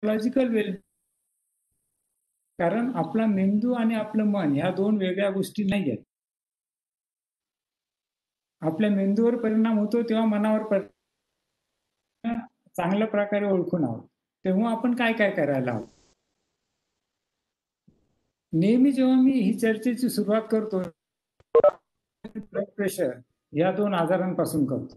Logical वेल, कारण आपला मेंदू आणि आपलं मन ह्या दोन वेगळ्या गोष्टी नाही आहेत. आपल्या मेंदूवर परिणाम होतो तेव्हा मनावर परिणाम चांगल्या प्रकारे ओळखून आहोत. तेव्हा आपण काय काय करायला हवं. नेहमी जेव्हा मी ही चर्चेची सुरुवात करतो, ब्लड प्रेशर या दोन आजारांपासून करतो.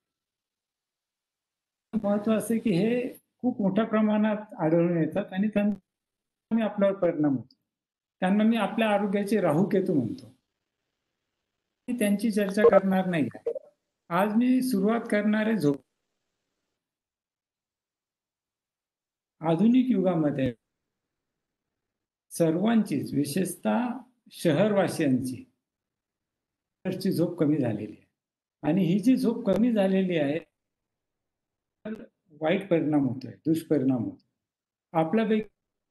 महत्वाचं आहे की हे खूप मोठ्या प्रमाणात आढळून येतात आणि त्यांनी आपल्यावर परिणाम होतो. त्यांना मी आपल्या आरोग्याचे राहूकेतू म्हणतो. मी त्यांची चर्चा करणार नाही. आज मी सुरुवात करणार आहे झोप. आधुनिक युगामध्ये सर्वांचीच, विशेषतः शहरवासियांची झोप कमी झालेली आहे. आणि ही जी झोप कमी झालेली आहे, वाईट परिणाम होतोय, दुष्परिणाम होतो. आपल्यापैकी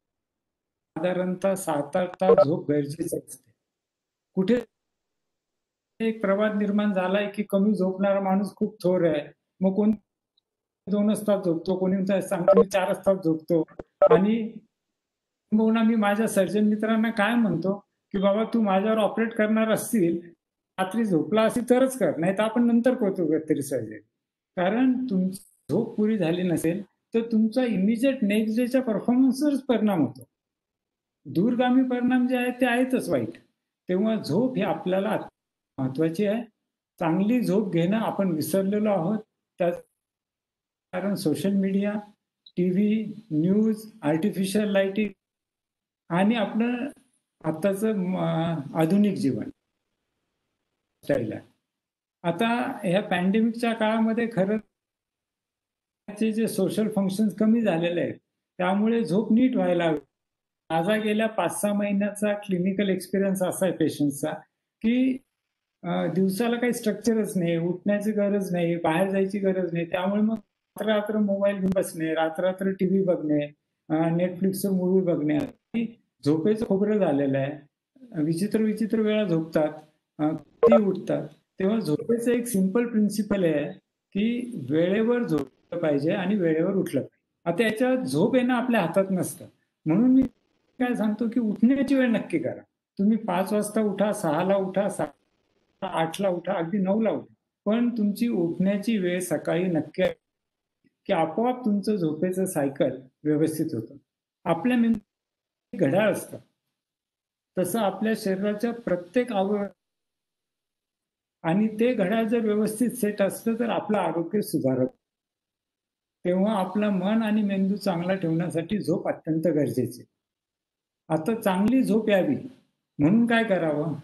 साधारणतः 7-8 तास झोप गरजेची असते. कुठे एक प्रवाद निर्माण झालाय की कमी झोपणारा माणूस खूप थोर आहे. मग कोणी 2च तास झोपतो, कोणी सांगतो मी 4च तास झोपतो. आणि मी माझ्या सर्जन मित्रांना काय म्हणतो की बाबा तू माझ्यावर ऑपरेट करणार असतील, रात्री झोपला असेल तरच कर, नाही तर आपण नंतर करतो काहीतरी सर्जरी. कारण तुमची झोप पुरी झाली नसेल तर तुमचा इमिजिएट नेक्स्ट डेच्या परफॉर्मन्सवरच परिणाम होतो. दूरगामी परिणाम जे आहेत ते आहेतच वाईट. तेव्हा झोप ही आपल्याला महत्वाची आहे. चांगली झोप घेणं आपण विसरलेलो आहोत. त्याच कारण social media, TV, news, artificial lighting आणि आपलं आताचं आधुनिक जीवन स्टाईल आहे. आता ह्या पॅन्डेमिकच्या काळामध्ये खरं जे सोशल फंक्शन्स कमी झालेले आहेत, त्यामुळे झोप नीट व्हायला हवी. माझा गेल्या 5-6 महिन्याचा क्लिनिकल एक्सपिरियन्स असा आहे पेशंटचा, की दिवसाला काही स्ट्रक्चरच नाही, उठण्याची गरज नाही, बाहेर जायची गरज नाही. त्यामुळे मग रात्र मोबाईल घेऊन बसणे, रात्र टीव्ही बघणे, Netflixवर मूव्ही बघणे, झोपेचं खोबरं झालेलं आहे. विचित्र वेळा झोपतात, कधी उठतात. तेव्हा झोपेचं एक सिंपल प्रिन्सिपल आहे की वेळेवर झोपलं पाहिजे आणि वेळेवर उठलं पाहिजे. आता याच्यात झोप येणं आपल्या हातात नसतं. म्हणून मी काय सांगतो की उठण्याची वेळ नक्की करा. तुम्ही 5 वाजता उठा, 6ला उठा, 8ला उठा, अगदी 9ला उठा. पण तुमची उठण्याची वेळ सकाळी नक्की की आपोआप तुमचं झोपेचं सायकल व्यवस्थित होतं. आपल्या मेंदूत घड्याळ असतं. तसं आपल्या शरीराच्या प्रत्येक अवयव आणि ते घड्याळ जर व्यवस्थित सेट असलं तर आपलं आरोग्य सुधारत. तेव्हा आपलं मन आणि मेंदू चांगला ठेवण्यासाठी झोप अत्यंत गरजेची. आता चांगली झोप यावी म्हणून काय करावं?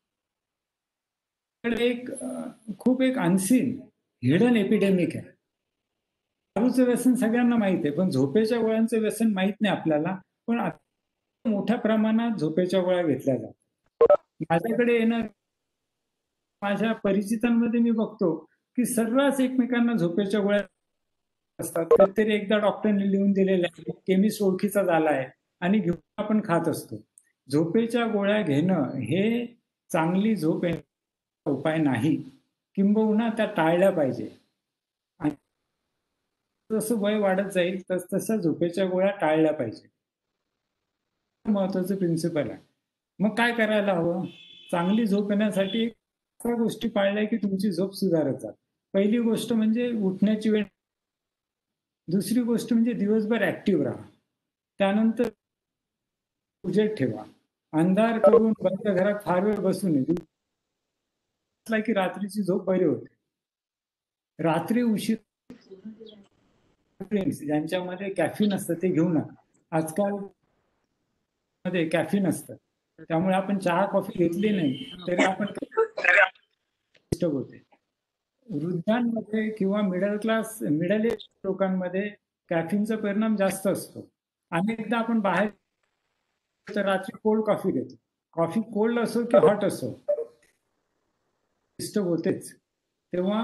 खूप एक अनसीन हिडन एपिडेमिक आहे. दारूचं व्यसन सगळ्यांना माहित आहे, पण झोपेच्या गोळ्यांचं व्यसन माहित नाही आपल्याला. पण मोठ्या प्रमाणात झोपेच्या गोळ्या घेतल्या जातात. माझ्याकडे येणार माझ्या परिचितांमध्ये मी बघतो की सर्रास एकमेकांना झोपेच्या गोळ्या असतात. कधीतरी एकदा डॉक्टरने लिहून दिलेल्या आहे, केमिस्ट ओळखीचा झाला आहे आणि घेऊन आपण खात असतो. झोपेच्या गोळ्या घेणं हे चांगली झोप येण्याचा उपाय नाही, किंबहुना त्या टाळल्या पाहिजे. आणि जसं वय वाढत जाईल तसं झोपेच्या गोळ्या टाळल्या पाहिजे. महत्वाचं प्रिन्सिपल आहे. मग काय करायला हवं? चांगली झोप येण्यासाठी अशा गोष्टी पाळल्या की तुमची झोप सुधारत जाते. पहिली गोष्ट म्हणजे उठण्याची वेळ. दुसरी गोष्ट म्हणजे दिवसभर ऍक्टिव्ह राहा. त्यानंतर उजेड ठेवा. अंधार करून बंद घरात फार वेळ बसू नये. की रात्रीची झोप बरी होते. रात्री उशीर ज्यांच्यामध्ये कॅफीन असतं ते घेऊ नका. आजकाल मध्ये कॅफीन असतं, त्यामुळे आपण चहा कॉफी घेतली नाही तरी आपण होते. वृद्धांमध्ये किंवा मिडल एज लोकांमध्ये कॅफीनचा परिणाम जास्त असतो. अनेकदा आपण बाहेर तर रात्री कोल्ड कॉफी घेतो. कॉफी कोल्ड असो की हॉट असो, डिस्टर्ब होतेच. तेव्हा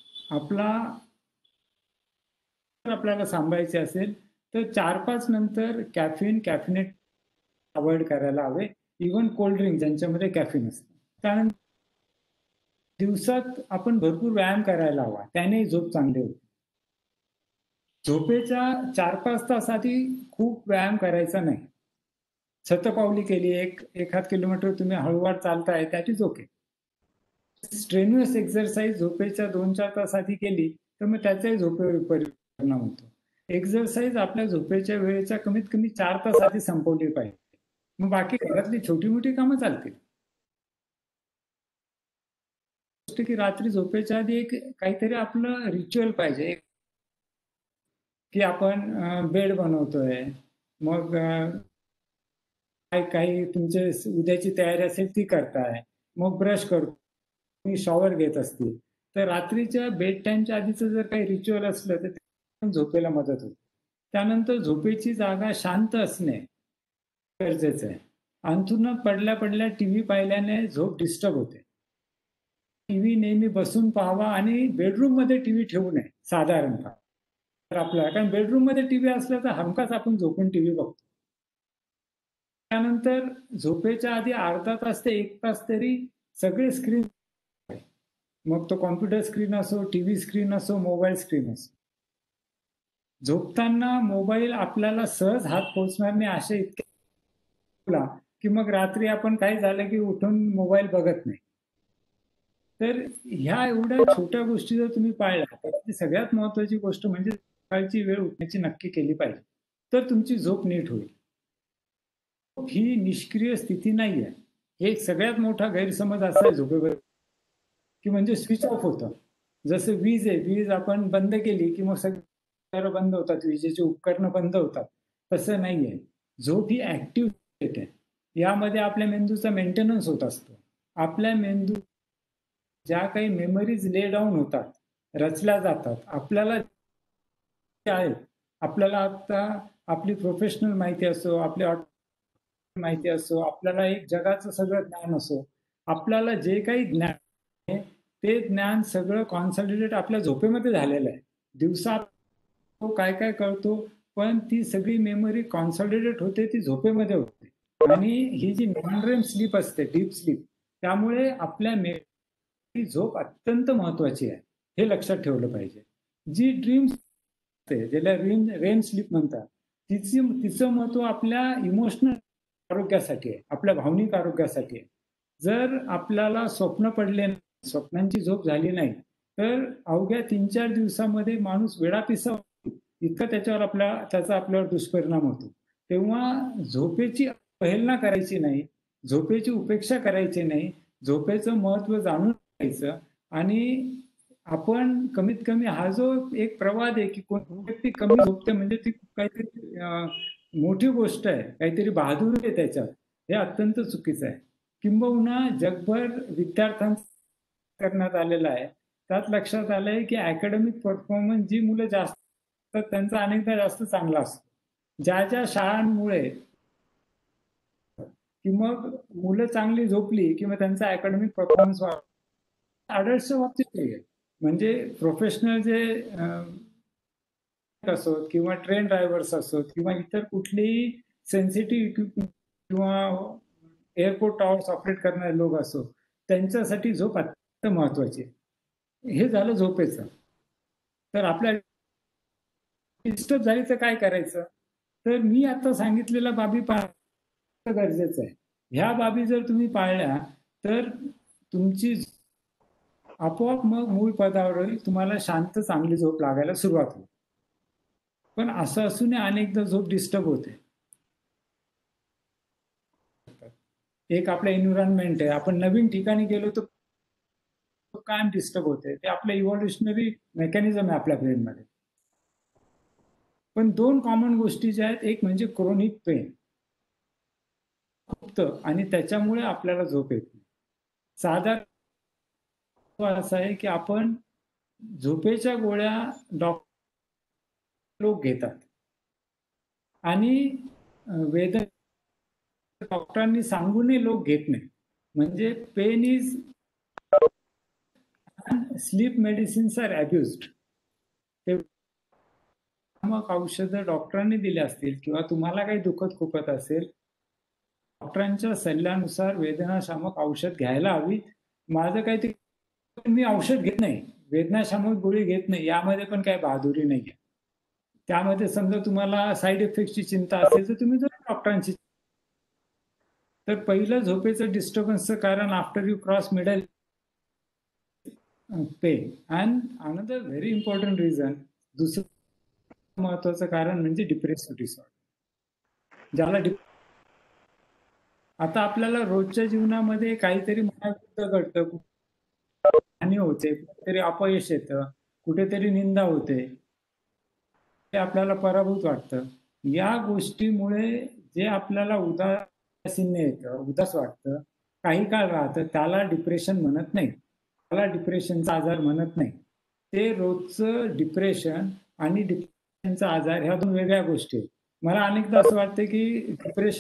आपल्याला सांभाळायचे असेल तर 4-5 नंतर कॅफिनेट अवॉइड करायला हवे. इव्हन कोल्ड ड्रिंक ज्यांच्यामध्ये कॅफीन असतं. त्यानंतर दिवसात आपण भरपूर व्यायाम करायला हवा, त्याने झोप चांगली होते. झोपेच्या 4-5 तास आधी खूप व्यायाम करायचा नाही. शतपावली केली, 1 किलोमीटर तुम्ही हळूवार चालताय त्याचीच ओके. स्ट्रेन्युअस एक्सरसाइज झोपेच्या 2-4 तास आधी केली, तर मग त्याचाही झोपेवर परिणाम होतो. एक्सरसाइज आपल्या झोपेच्या वेळेच्या कमीत कमी 4 तास आधी संपवली पाहिजे. मग बाकी घरातली छोटी-मोठी कामं चालतील. गोष्ट की रात्री झोपेच्या आधी एक काहीतरी आपलं रिच्युअल पाहिजे. की आपण बेड बनवतोय. मग काय काही तुमचे उद्याची तयारी असेल ती करताय. मग ब्रश करतो. तुम्ही शॉवर घेत असतील. तर रात्रीच्या बेड टाईमच्या आधीचं जर काही रिच्युअल असलं तर ते झोपेला मदत होते. त्यानंतर झोपेची जागा शांत असणे गरजेचं आहे. अंथरुणात पडल्या-पडल्या टीव्ही पाहिल्याने झोप डिस्टर्ब होते. टीव्ही नेहमी बसून पाहावा आणि बेडरूममध्ये टीव्ही ठेवू नये साधारणतः. तर आपल्याला कारण बेडरूममध्ये टीव्ही असला तर हमखास आपण झोपून टीव्ही बघतो. त्यानंतर झोपेच्या आधी अर्धा तास ते 1 तास तरी सगळे स्क्रीन मग तो कॉम्प्युटर स्क्रीन असो, टीव्ही स्क्रीन असो, मोबाईल स्क्रीन असो. झोपताना मोबाईल आपल्याला सहज हात पोहोचणार नाही असे इतके की मग रात्री आपण काय झालं की उठून मोबाईल बघत नाही. तर ह्या एवढ्या छोट्या गोष्टी जर तुम्ही पाळल्या तर सगळ्यात महत्वाची गोष्ट म्हणजे सकाळची वेळ उठण्याची नक्की केली पाहिजे. तर तुमची झोप नीट होईल. ही निष्क्रिय स्थिती नाहीये. हे सगळ्यात मोठा गैरसमज असा आहे झोपेबद्दल, की म्हणजे स्विच ऑफ होतं. जसं वीज आहे, वीज आपण बंद केली, की मग सगळं बंद होतात, विजेची उपकरणं बंद होतात. तसं नाहीये. झोप ही ॲक्टिव्ह स्टेट आहे. यामध्ये आपल्या मेंदूचा मेंटेनन्स होत असतो. आपल्या मेंदू ज्या काही मेमरीज ले डाउन होतात, रचल्या जातात. आपल्याला आहेत. आपल्याला आता आपली प्रोफेशनल माहिती असो, आपली माहिती असो, आपल्याला एक जगाचं सगळं ज्ञान असो, आपल्याला जे काही ज्ञान आहे, ते ज्ञान सगळं कॉन्सन्ट्रेटेड आपल्या झोपेमध्ये झालेलं आहे. दिवसा तो काय-काय कळतो, पण ती सगळी मेमरी कॉन्सॉलिडेट होते ती झोपेमध्ये होते. आणि ही जी नॉन रेम स्लीप असते, डीप स्लीप, त्यामुळे आपल्या ही झोप अत्यंत महत्वाची आहे. हे लक्षात ठेवलं पाहिजे. जी ड्रीम्स असते, ज्याला रेम स्लीप म्हणतात, तिचं महत्व आपल्या इमोशनल आरोग्यासाठी आहे, आपल्या भावनिक आरोग्यासाठी आहे. जर आपल्याला स्वप्न पडले, स्वप्नांची झोप झाली नाही, तर अवघ्या 3-4 दिवसामध्ये माणूस वेडापिसा इतका त्याचा आपल्यावर दुष्परिणाम होतो. तेव्हा झोपेची अवहेलना करायची नाही, झोपेची उपेक्षा करायची नाही, झोपेचं महत्त्व जाणून घ्यायचं आणि आपण कमीत कमी हा जो एक प्रवाद आहे, की कोण व्यक्ती कमी झोपते म्हणजे ती काहीतरी मोठी गोष्ट आहे, काहीतरी बहादुरी आहे त्याच्यात. हे अत्यंत चुकीचं आहे. किंबहुना जगभर विद्यार्थ्यांचं करण्यात आलेलं आहे. त्यात लक्षात आलंय, की अकॅडमिक परफॉर्मन्स जी मुलं जास्त तर त्यांचा अनेकदा जास्त चांगला असतो. ज्या शाळांमुळे की मग मुलं चांगली झोपली किंवा त्यांचा अकॅडमिक परफॉर्मन्स अडल्ट्सच्या बाबतीत नाही आहे. म्हणजे प्रोफेशनल जे असोत किंवा ट्रेन ड्रायव्हर्स असोत किंवा इतर कुठलीही सेन्सिटिव्ह इक्विपमेंट किंवा एअरपोर्ट टॉवर्स ऑपरेट करणारे लोक असो, त्यांच्यासाठी झोप अत्यंत महत्वाची आहे. हे झालं झोपेचं. तर आपल्या डिस्टर्ब झाली तर काय करायचं? तर मी आता सांगितलेल्या बाबी पाळणं गरजेचं आहे. ह्या बाबी जर तुम्ही पाळल्या तर तुमची आपोआप मग मूळ पदावर येईल. तुम्हाला शांत चांगली झोप लागायला सुरुवात होईल. पण असं असूनही अनेकदा झोप डिस्टर्ब होते. एक आपलं एन्व्हायर्नमेंट आहे. आपण नवीन ठिकाणी गेलो तर कायम डिस्टर्ब होते. ते आपलं इव्होल्युशनरी मेकॅनिझम आहे आपल्या ब्रेनमध्ये. पण 2 कॉमन गोष्टी ज्या आहेत, एक म्हणजे क्रोनिक पेन दुखतं आणि त्याच्यामुळे आपल्याला झोप येत नाही. साधारण असा आहे, की आपण झोपेच्या गोळ्या लोक घेतात आणि वेदना डॉक्टरांनी सांगूनही लोक घेत नाही. म्हणजे pain is sleep medicines are abused. ते मग औषधं डॉक्टरांनी दिली असतील किंवा तुम्हाला काही दुखत खुपत असेल, डॉक्टरांच्या सल्ल्यानुसार वेदनाशामक औषध घ्यायला हवी. माझं काही ते मी औषध घेत नाही, वेदनाशामक गोळी घेत नाही, यामध्ये पण काही बहादुरी नाहीये. त्यामध्ये समजा तुम्हाला साईड इफेक्टची चिंता असेल तर तुम्ही जर डॉक्टरांची. तर पहिलं झोपेचं डिस्टर्बन्सचं कारण after you cross middle pain. And another very important reason, दुसरं महत्वाचं कारण म्हणजे डिप्रेसिव्ह डिसऑर्डर. ज्याला आता आपल्याला रोजच्या जीवनामध्ये काहीतरी मनाविरुद्ध घडतं, हानी होते, कुठेतरी अपयश येतं, कुठेतरी निंदा होते, ते आपल्याला पराभूत वाटतं. या गोष्टीमुळे जे आपल्याला उदासीन्य येतं, उदास वाटतं, काही काळ राहतं, त्याला डिप्रेशन म्हणत नाही. त्याला डिप्रेशनचा आजार म्हणत नाही. ते रोजचं डिप्रेशन आणि डिप्रेशनचा आजार ह्या 2 वेगळ्या गोष्टी आहेत. मला अनेकदा असं वाटतं की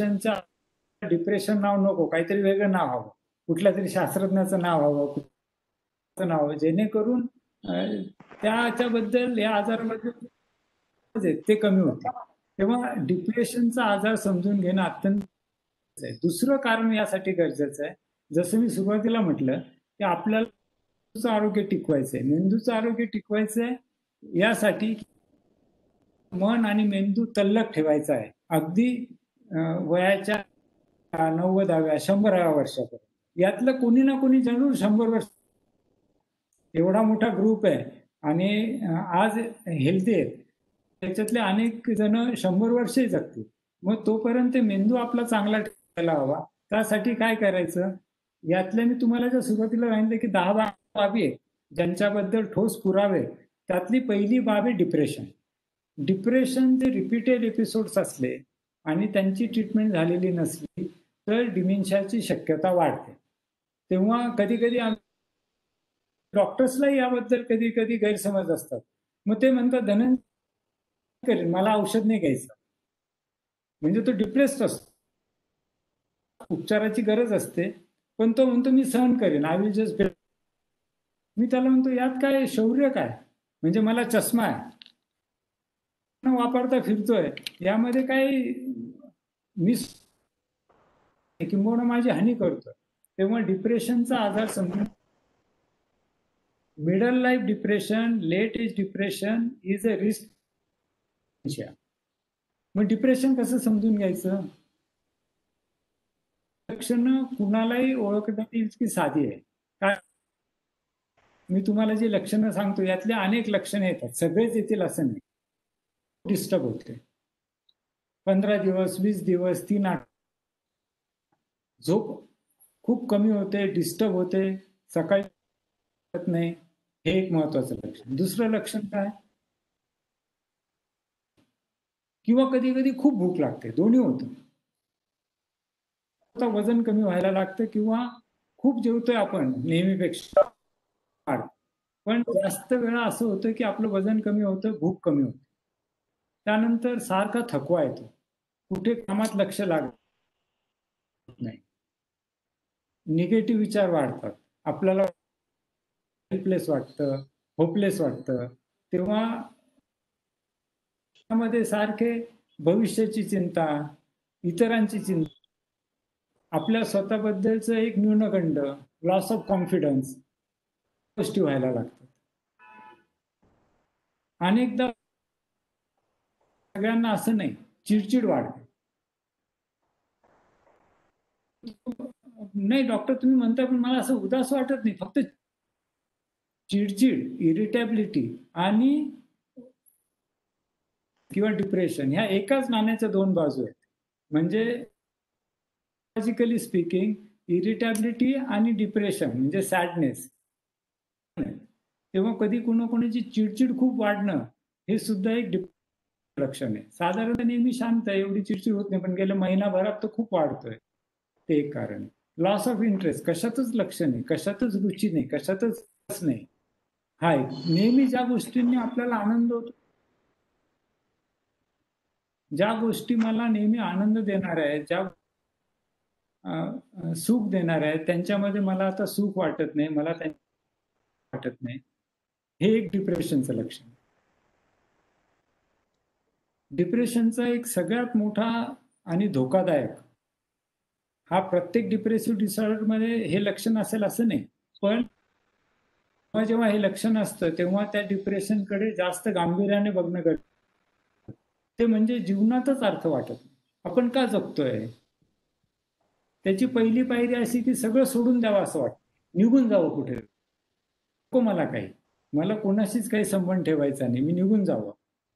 डिप्रेशन नाव नको, काहीतरी वेगळं नाव हवं. कुठल्यातरी शास्त्रज्ञाचं नाव हवं, नाव हवं, जेणेकरून त्याच्याबद्दल, या आजाराबद्दल ते कमी होते. तेव्हा डिप्रेशनचा आजार समजून घेणं अत्यंत आहे. दुसरं कारण यासाठी गरजेचं आहे, जसं मी सुरुवातीला म्हटलं, की आपल्याला मेंदूचं आरोग्य टिकवायचं आहे. मेंदूचं आरोग्य टिकवायचं आहे यासाठी मन आणि मेंदू तल्लख ठेवायचा आहे. अगदी वयाच्या 90व्या 100व्या वर्षापर्यंत. यातलं कोणी ना कोणी जरूर 100 वर्ष, एवढा मोठा ग्रुप आहे आणि आज हेल्दी आहेत. त्याच्यातले अनेक जण 100 वर्षही जगतील. मग तोपर्यंत मेंदू आपला चांगला ठेवायला हवा. त्यासाठी काय करायचं? यातल्या मी तुम्हाला जर सुरुवातीला सांगितलं की 10-12 बाबी आहेत, ज्यांच्याबद्दल ठोस पुरावे. त्यातली पहिली बाब आहे डिप्रेशन. डिप्रेशनचे रिपीटेड एपिसोड्स असले आणि त्यांची ट्रीटमेंट झालेली नसली तर डिमेन्शियाची शक्यता वाढते. तेव्हा कधी-कधी डॉक्टर्सलाही याबद्दल कधी-कधी गैरसमज असतात. मग ते म्हणतात, धनंजय करेल, मला औषध नाही घ्यायचं. म्हणजे तो डिप्रेस्ड असतो. उपचाराची गरज असते, पण तो म्हणतो मी सहन करेन, आय विल जस्ट. मी त्याला म्हणतो, यात काय शौर्य काय? म्हणजे मला चष्मा आहे, वापरता फिरतोय, यामध्ये काही मी किंबहुना माझी हानी करतोय. तेव्हा डिप्रेशनचा आजार समजून, middle life depression, late age depression is a risk. मग डिप्रेशन कसं समजून घ्यायचं? लक्षणं कुणालाही ओळखता येईल की साधी आहे. काय मी तुम्हाला जी लक्षणं सांगतो यातले अनेक लक्षणं येतात, सगळेच येतील असं नाही. डिस्टर्ब होते, 15 दिवस, 20 दिवस, 3 आठवडे झोप खूप कमी होते, डिस्टर्ब होते, सकाळी नाही, हे एक महत्वाचं लक्षण. दुसरं लक्षण काय? किंवा कधी कधी खूप भूक लागते, दोन्ही होतं. वजन कमी व्हायला लागतं किंवा खूप जेवतोय आपण नेहमीपेक्षा, पण जास्त वेळा असं होतं की आपलं वजन कमी होतं, भूक कमी होते. त्यानंतर सारखा थकवा येतो, कुठे कामात लक्ष लागत नाही, निगेटिव्ह विचार वाढतात, आपल्याला हेल्पलेस वाटतं, होपलेस वाटतं. तेव्हा त्यामध्ये सारखे भविष्याची चिंता, इतरांची चिंता, आपल्या स्वतःबद्दलचं एक न्यूनगंड, लॉस ऑफ कॉन्फिडन्स गोष्टी व्हायला लागतात. अनेकदा सगळ्यांना असं नाही, चिडचिड वाढते. नाही डॉक्टर तुम्ही म्हणता, पण मला असं उदास वाटत नाही, फक्त चिडचिड, इरिटेबिलिटी आणि किंवा डिप्रेशन, ह्या एकाच नाण्याच्या 2 बाजू आहेत. म्हणजे लॉजिकली स्पीकिंग, इरिटेबिलिटी आणि डिप्रेशन म्हणजे सॅडनेस. तेव्हा कधी कोणाची चिडचिड खूप वाढणं हे सुद्धा एक लक्षण आहे. साधारणतः नेहमी शांत आहे, एवढी चिडचिड होत नाही, पण गेल्या महिनाभरात तो खूप वाढतोय. ते एक कारण. लॉस ऑफ इंटरेस्ट, कशातच लक्ष नाही, कशातच रुची नाही, कशातच नाही. हाय, नेहमी ज्या गोष्टींनी आपल्याला आनंद होतो, ज्या गोष्टी मला नेहमी आनंद देणार आहेत, ज्या सुख देणार आहेत, त्यांच्यामध्ये मला आता सुख वाटत नाही, मला वाटत नाही. हे एक डिप्रेशनचं लक्षण. डिप्रेशनचा एक सगळ्यात मोठा आणि धोकादायक, हा प्रत्येक डिप्रेसिव्ह डिसऑर्डरमध्ये हे लक्षण असेल असं नाही, पण जेव्हा हे लक्षण असतं तेव्हा त्या डिप्रेशनकडे जास्त गांभीर्याने बघणं गरजेचं. ते म्हणजे जीवनातच अर्थ वाटत नाही. आपण का जगतोय? त्याची पहिली पायरी अशी की सगळं सोडून द्यावं असं वाटतं, निघून जावं कुठे, नको मला काही, मला कोणाशीच काही संबंध ठेवायचा नाही, मी निघून जावं.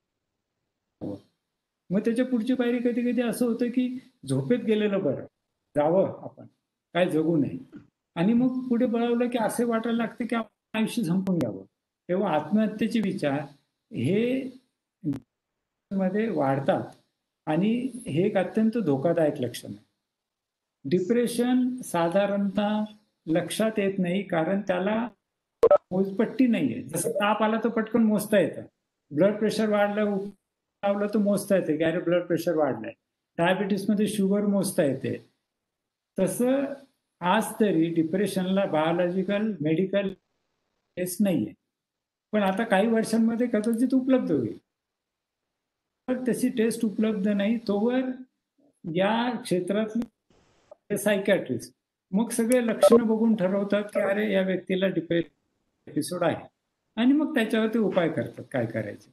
मग त्याच्या पुढची पायरी कधी कधी असं होतं की झोपेत गेलेलं बरं, जावं आपण, काय जगू नये. आणि मग पुढे बळवलं की असे वाटायला लागते की आपण आयुष्य संपून घ्यावं. तेव्हा आत्महत्येचे विचार हे मध्ये वाढतात आणि हे एक अत्यंत धोकादायक लक्षण आहे. डिप्रेशन साधारणतः लक्षात येत नाही कारण त्याला मोजपट्टी नाहीये. जसं ताप आला तर पटकन मोजता येतं. ब्लड प्रेशर वाढलं, लावलं तर मोजता येते की अरे ब्लड प्रेशर वाढलंय. डायबिटीसमध्ये शुगर मोजता येते. तसं आज तरी डिप्रेशनला बायोलॉजिकल मेडिकल टेस्ट नाहीये. पण आता काही वर्षांमध्ये कदाचित उपलब्ध होईल. तर तशी टेस्ट उपलब्ध नाही तोवर या क्षेत्रातले सायकॅट्रिस्ट मग सगळे लक्षणं बघून ठरवतात की अरे या व्यक्तीला डिप्रेशन एपिसोड आहे आणि मग त्याच्यावरती उपाय करतात काय करायचे.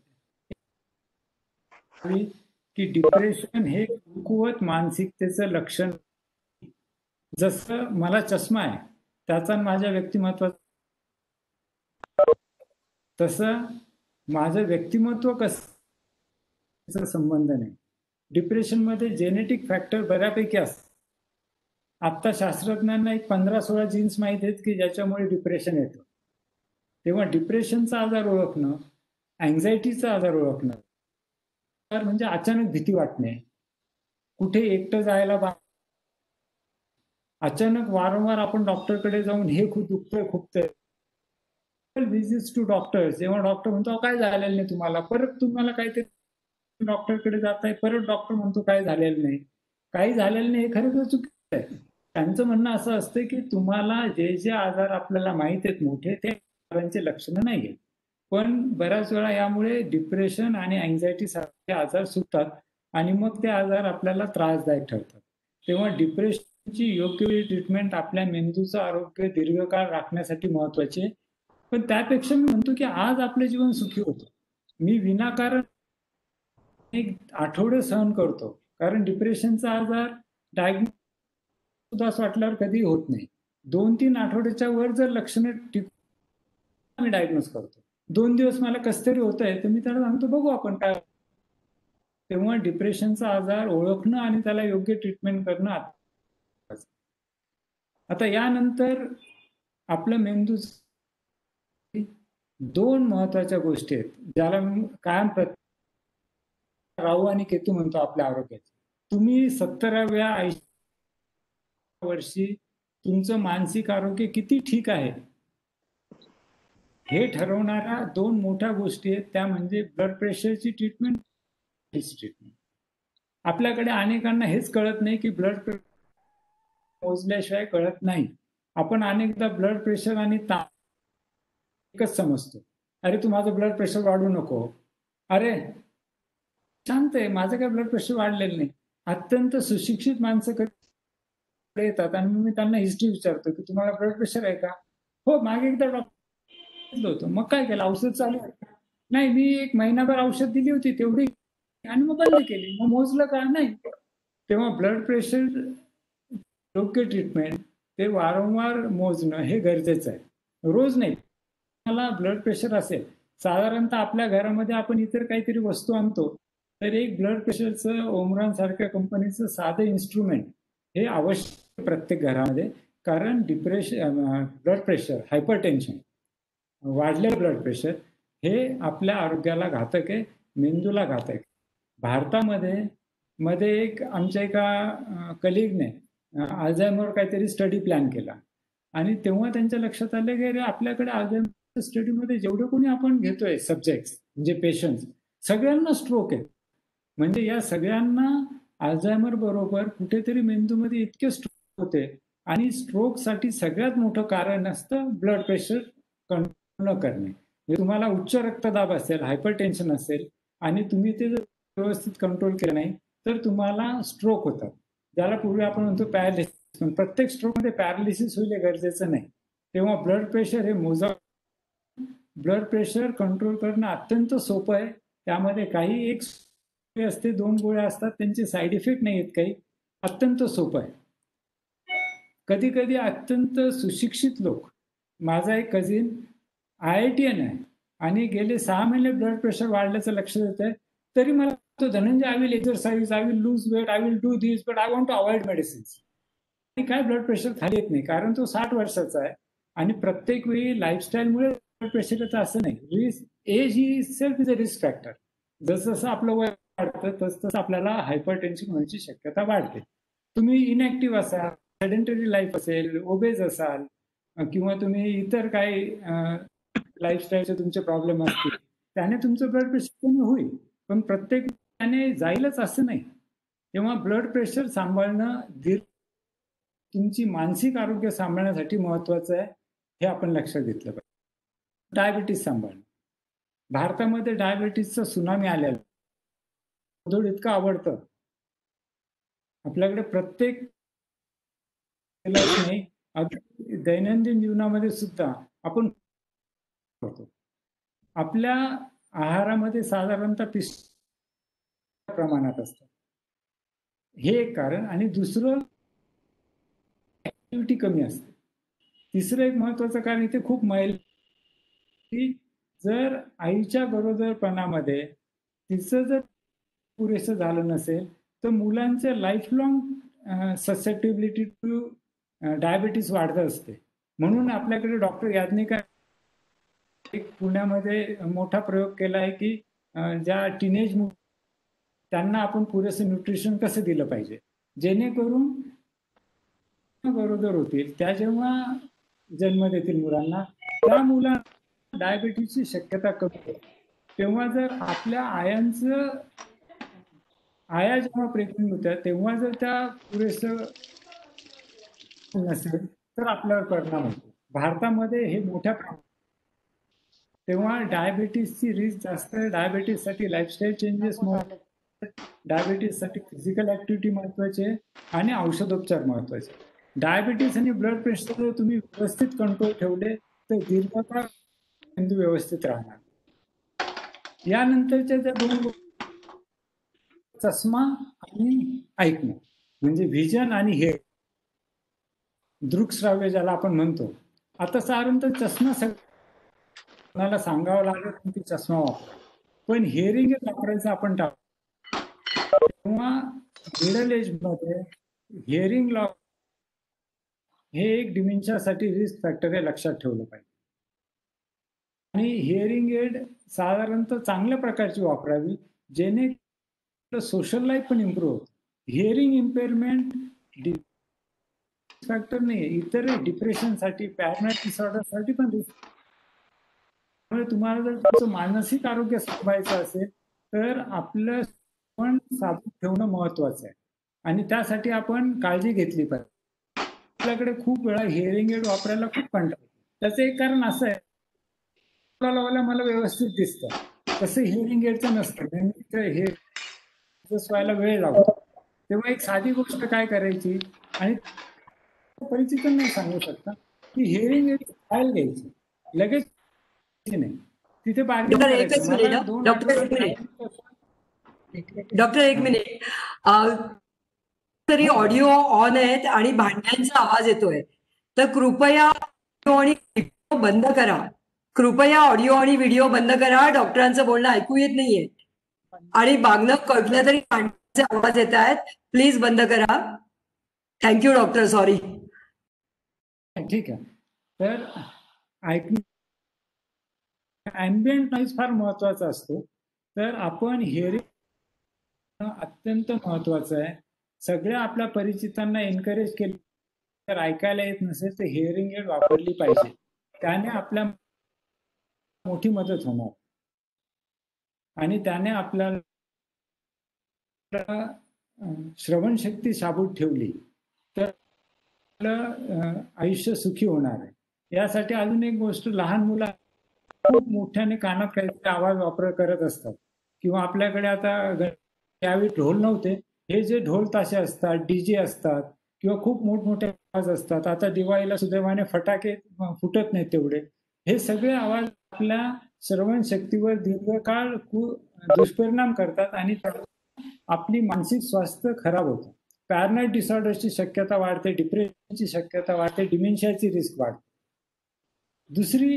की डिप्रेशन हे कमकुवत मानसिकतेचं लक्षण. जसं मला चष्मा आहे त्याचा माझ्या व्यक्तिमत्वाचा तसं माझं व्यक्तिमत्व कसं संबंध नाही. डिप्रेशनमध्ये जेनेटिक फॅक्टर बऱ्यापैकी असतात. आत्ता शास्त्रज्ञांना एक 15-16 जीन्स माहीत आहेत की ज्याच्यामुळे डिप्रेशन येतं. तेव्हा डिप्रेशनचा आजार ओळखणं, अँझायटीचा आजार ओळखणं, तर म्हणजे अचानक भीती वाटणे, कुठे एकटं जायला अचानक वारंवार आपण डॉक्टरकडे जाऊन हे खूप दुखतंय खुपतंय, व्हिजिट्स टू डॉक्टर्स, जेव्हा डॉक्टर म्हणतो काय झालेलं नाही तुम्हाला, परत तुम्हाला काहीतरी डॉक्टरकडे जाताय, परत डॉक्टर म्हणतो काय झालेलं नाही. काही झालेलं नाही हे खरं तर चुकीचं आहे. त्यांचं म्हणणं असं असतं की तुम्हाला जे जे आजार आपल्याला माहित आहेत मोठे ते आजारांची लक्षणं नाही आहेत. पण बऱ्याच वेळा यामुळे डिप्रेशन आणि अँझायटी सारखे आजार सुटतात आणि मग ते आजार आपल्याला त्रासदायक ठरतात. तेव्हा डिप्रेशनची योग्य वेळी ट्रीटमेंट आपल्या मेंदूचं आरोग्य दीर्घकाळ राखण्यासाठी महत्वाची आहे. पण त्यापेक्षा मी म्हणतो की आज आपलं जीवन सुखी होतं. मी विनाकारण एक आठवडे सहन करतो. कारण डिप्रेशनचा आजार डायग्नोस उदास वाटल्यावर कधीही होत नाही. 2-3 आठवड्याच्या वर जर लक्षणं मी डायग्नोस करतो. 2 दिवस मला कसं तरी होतंय, तर मी त्याला सांगतो बघू आपण काय. तेव्हा डिप्रेशनचा आजार ओळखणं आणि त्याला योग्य ट्रीटमेंट करणं आता यानंतर आपलं मेंदू 2 महत्वाच्या गोष्टी आहेत, ज्याला मी कायम राहू आणि केतू म्हणतो आपल्या आरोग्यात. तुम्ही 70व्या 80 वर्षी तुमचं मानसिक आरोग्य किती ठीक आहे, हे ठरवणाऱ्या 2 मोठ्या गोष्टी आहेत. त्या म्हणजे ब्लड प्रेशरची ट्रीटमेंट, ट्रीटमेंट. आपल्याकडे अनेकांना हेच कळत नाही की ब्लड प्रेशर मोजल्याशिवाय कळत नाही. आपण अनेकदा ब्लड प्रेशर आणि ताप एकच समजतो. अरे तू माझं ब्लड प्रेशर वाढवू नको. अरे शांत आहे, माझं काय ब्लड प्रेशर वाढलेलं नाही. अत्यंत सुशिक्षित माणसं कडे येतात आणि मी त्यांना हिस्ट्री विचारतो की तुम्हाला ब्लड प्रेशर आहे का? हो, मागे एकदा डॉक्टर होतं. मग काय केलं? औषध चालू आहे का? नाही, मी 1 महिनाभर औषध दिली होती तेवढी आणि मग बंद केली. मग मोजलं का? नाही. तेव्हा ब्लड प्रेशर योग्य ट्रीटमेंट ते वारंवार मोजणं हे गरजेचं आहे. रोज नाही. मला ब्लड प्रेशर असेल, साधारणतः आपल्या घरामध्ये आपण इतर काहीतरी वस्तू आणतो, तर एक ब्लड प्रेशरचं ओमरॉन सारख्या कंपनीचं साधं इन्स्ट्रुमेंट हे आवश्यक प्रत्येक घरामध्ये. कारण ब्लड प्रेशर, हायपरटेन्शन, वाढलेलं ब्लड प्रेशर हे आपल्या आरोग्याला घातक आहे, मेंदूला घातक आहे. भारतामध्ये मध्ये एक आमच्या एका कलीगने अल्झायमर काहीतरी स्टडी प्लॅन केला आणि तेव्हा त्यांच्या लक्षात आलं की आपल्याकडे अल्झायमर स्टडीमध्ये जेवढे कोणी आपण घेतोय सब्जेक्ट म्हणजे पेशंट्स, सगळ्यांना स्ट्रोक आहे. म्हणजे या सगळ्यांना अल्झायमर बरोबर कुठेतरी मेंदूमध्ये इतके स्ट्रोक होते आणि स्ट्रोकसाठी सगळ्यात मोठं कारण असतं ब्लड प्रेशर कंट्रोल न करणे. म्हणजे तुम्हाला उच्च रक्तदाब असेल, हायपरटेन्शन असेल आणि तुम्ही ते व्यवस्थित कंट्रोल केलं नाही तर तुम्हाला स्ट्रोक होतात. ज्याला पूर्वी आपण म्हणतो पॅरालिसिस. पण प्रत्येक स्ट्रोकमध्ये पॅरालिसिस होईल हे गरजेचं नाही. तेव्हा ब्लड प्रेशर हे ब्लड प्रेशर कंट्रोल करणं अत्यंत सोपं आहे. त्यामध्ये काही एक असते, 2 गोळ्या असतात, त्यांचे साईड इफेक्ट नाही आहेत काही, अत्यंत सोपं आहे. कधी कधी अत्यंत सुशिक्षित लोक, माझा एक कझिन IITN आहे आणि गेले 6 महिने ब्लड प्रेशर वाढल्याचं लक्ष देत आहे, तरी मला तो Dhananjay I will exercise, I will lose weight, I will do this, but I want to avoid medicines. आणि काय ब्लड प्रेशर खाली येत नाही, कारण तो 60 वर्षाचा आहे आणि प्रत्येक वेळी लाईफस्टाईलमुळे ब्लड प्रेशर येतं असं नाही. एज ही self is a risk factor. जसं जसं आपलं वय वाढतं तसं तसं आपल्याला हायपर टेन्शन होण्याची शक्यता वाढते. तुम्ही इनॅक्टिव्ह असाल, सेडेंटरी लाईफ असेल, ओबेज असाल किंवा तुम्ही इतर काही लाईफस्टाईलचे तुमचे प्रॉब्लेम असतील, त्याने तुमचं ब्लड प्रेशर कमी होईल, पण प्रत्येक त्याने जाईलच असं नाही. तेव्हा ब्लड प्रेशर सांभाळणं तुमची मानसिक आरोग्य सांभाळण्यासाठी महत्वाचं आहे, हे आपण लक्षात घेतलं पाहिजे. डायबिटीस सांभाळणं. भारतामध्ये डायबिटीसचं सुनामी आलेलं, गोड इतकं आवडतं आपल्याकडे, प्रत्येक नाही, दैनंदिन जीवनामध्ये सुद्धा आपण आपल्या आहारामध्ये साधारणतः प्रमाणात असतं, हे एक कारण. आणि दुसरं, ऍक्टिव्हिटी कमी असते. तिसरं एक महत्वाचं कारण इथे खूप की जर आईच्या गरोदरपणामध्ये तिचं जर पुरेसं झालं नसेल तर मुलांचं lifelong susceptibility to diabetes वाढत असते. म्हणून आपल्याकडे डॉक्टर याज्ञिका एक पुण्यामध्ये मोठा प्रयोग केला आहे की ज्या टीनेज त्यांना आपण पुरेसं न्यूट्रिशन कसं दिलं पाहिजे, जेणेकरून गरोदर होतील, त्या जेव्हा जन्म देतील मुलांना, त्या मुलांना डायबिटीसची शक्यता कमी होईल. तेव्हा जर आपल्या आया जेव्हा प्रेग्नंट होत्या तेव्हा जर त्या पुरेसं नसेल तर आपल्यावर परिणाम होतो. भारतामध्ये हे मोठ्या प्रमाणात, तेव्हा डायबिटीसची रिस्क जास्त आहे. डायबिटीससाठी लाईफस्टाईल चेंजेस महत्वाचे, डायबिटीससाठी फिजिकल ऍक्टिव्हिटी महत्वाची आहे आणि औषधोपचार महत्वाचे. डायबिटीस आणि ब्लड प्रेशर जर तुम्ही व्यवस्थित कंट्रोल ठेवले तर दीर्घकाळ मेंदू व्यवस्थित राहणार. यानंतरच्या ज्या 2, चष्मा आणि ऐकणं, म्हणजे व्हिजन आणि हेअर, दृकश्राव्य ज्याला आपण म्हणतो. आता साधारणतः चष्मा कोणाला सांगावं लागत की चष्मा वापरा, पण हिअरिंग एड वापरायचं आपण टाळतो. तेव्हा मिडल एज मध्ये हिअरिंग लॉस हे एक डिमेन्शियासाठी रिस्क फॅक्टर आहे, लक्षात ठेवलं पाहिजे. आणि हिअरिंग एड साधारणतः चांगल्या प्रकारची वापरावी, जेणे सोशल लाईफ पण इम्प्रूव्ह होते. हिअरिंग इम्पेअरमेंट फॅक्टर नाही, इतर डिप्रेशनसाठी, पॅरानाइड डिसऑर्डरसाठी पण रिस्क. त्यामुळे तुम्हाला जर तुमचं मानसिक आरोग्य सांभाळायचं असेल तर आपलं पण साधून ठेवणं महत्वाचं आहे आणि त्यासाठी आपण काळजी घेतली पाहिजे. आपल्याकडे खूप वेळा हिअरिंग एड वापरायला खूप कंटाळा. त्याचं एक कारण असं आहे, मला व्यवस्थित दिसतं, तसं हिअरिंग एडचं नसतं, हे व्हायला वेळ लागतो. तेव्हा एक साधी गोष्ट काय करायची, आणि परिचित नाही सांगू शकता की हिअरिंग एड ट्रायल घ्यायची, लगेच नाही, तिथे डॉक्टर एक मिनिट, तरी ऑडिओ ऑन आहेत आणि भांड्यांचा आवाज येतोय, तर कृपया आणि बंद करा. कृपया ऑडिओ आणि व्हिडिओ बंद करा. डॉक्टरांचं बोलणं ऐकू येत नाहीये आणि मागणं कळलं तरी भांड्यांचे आवाज येत आहेत. प्लीज बंद करा. Thank you doctor. सॉरी. ठीक आहे. तर ऐकणं, ॲम्बियंट नॉईज फार महत्वाचा असतो, तर आपण हिअरिंग अत्यंत महत्वाचं आहे. सगळ्या आपल्या परिचितांना एनकरेज केलं, तर ऐकायला येत नसेल तर हिअरिंग एड वापरली पाहिजे, त्याने आपल्या मोठी मदत होणार आणि त्याने आपल्याला श्रवणशक्ती शाबूत ठेवली तर आपलं आयुष्य सुखी होणार आहे. यासाठी अजून एक गोष्ट, लहान मुलं खूप मोठ्याने कानात काहीतरी आवाज करत असतात, किंवा आपल्याकडे आता त्यावेळी ढोल नव्हते, हे जे ढोल ताशे असतात, डीजे असतात किंवा खूप मोठमोठे आवाज असतात. आता दिवाळीला सुदैवाने फटाके फुटत नाहीत तेवढे. हे सगळे आवाज आपल्या श्रवण शक्तीवर दीर्घकाळ दुष्परिणाम करतात आणि आपली मानसिक स्वास्थ्य खराब होतं. पॅरानॉइड डिसऑर्डरची शक्यता वाढते, डिप्रेशनची शक्यता वाढते, डिमेन्शियाची रिस्क वाढते. दुसरी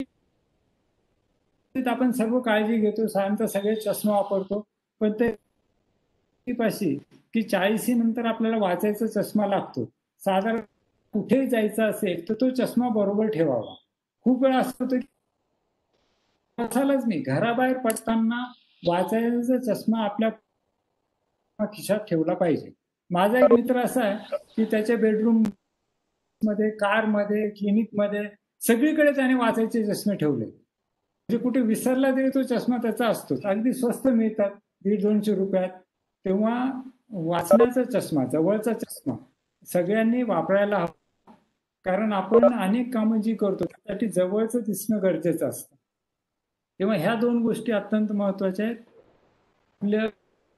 आपण सर्व काळजी घेतो, साधारणतः सगळे चष्मा वापरतो, पण ते पाशी की 40 नंतर आपल्याला वाचायचा चष्मा लागतो. साधारण कुठेही जायचं असेल तर तो चष्मा बरोबर ठेवावा. खूप वेळा असं होतं की असालच नाही, घराबाहेर पडताना वाचायचा चष्मा आपल्या खिशात ठेवला पाहिजे. माझा एक मित्र असा आहे की त्याच्या बेडरूम मध्ये, कारमध्ये, क्लिनिकमध्ये सगळीकडे त्याने वाचायचे चष्मे ठेवले. म्हणजे कुठे विसरला तरी तो चष्मा त्याचा असतोच. अगदी स्वस्त मिळतात, 150-200 रुपयात. तेव्हा वाचण्याचा चष्मा, जवळचा चष्मा सगळ्यांनी वापरायला हवा. कारण आपण अनेक कामं जी करतो त्यासाठी जवळचं दिसणं गरजेचं असतं. तेव्हा ह्या 2 गोष्टी अत्यंत महत्वाच्या आहेत. आपल्या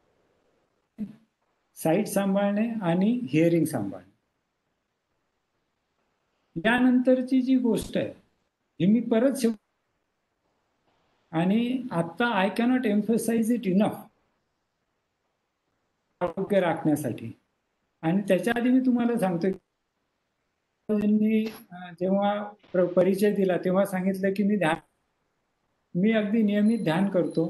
साईट सांभाळणे आणि हिअरिंग सांभाळणे. यानंतरची जी गोष्ट आहे ही मी परत आणि आता I cannot emphasize it enough आरोग्य राखण्यासाठी. आणि त्याच्या आधी मी तुम्हाला सांगतो, त्यांनी जेव्हा परिचय दिला तेव्हा सांगितलं की मी अगदी नियमित ध्यान करतो.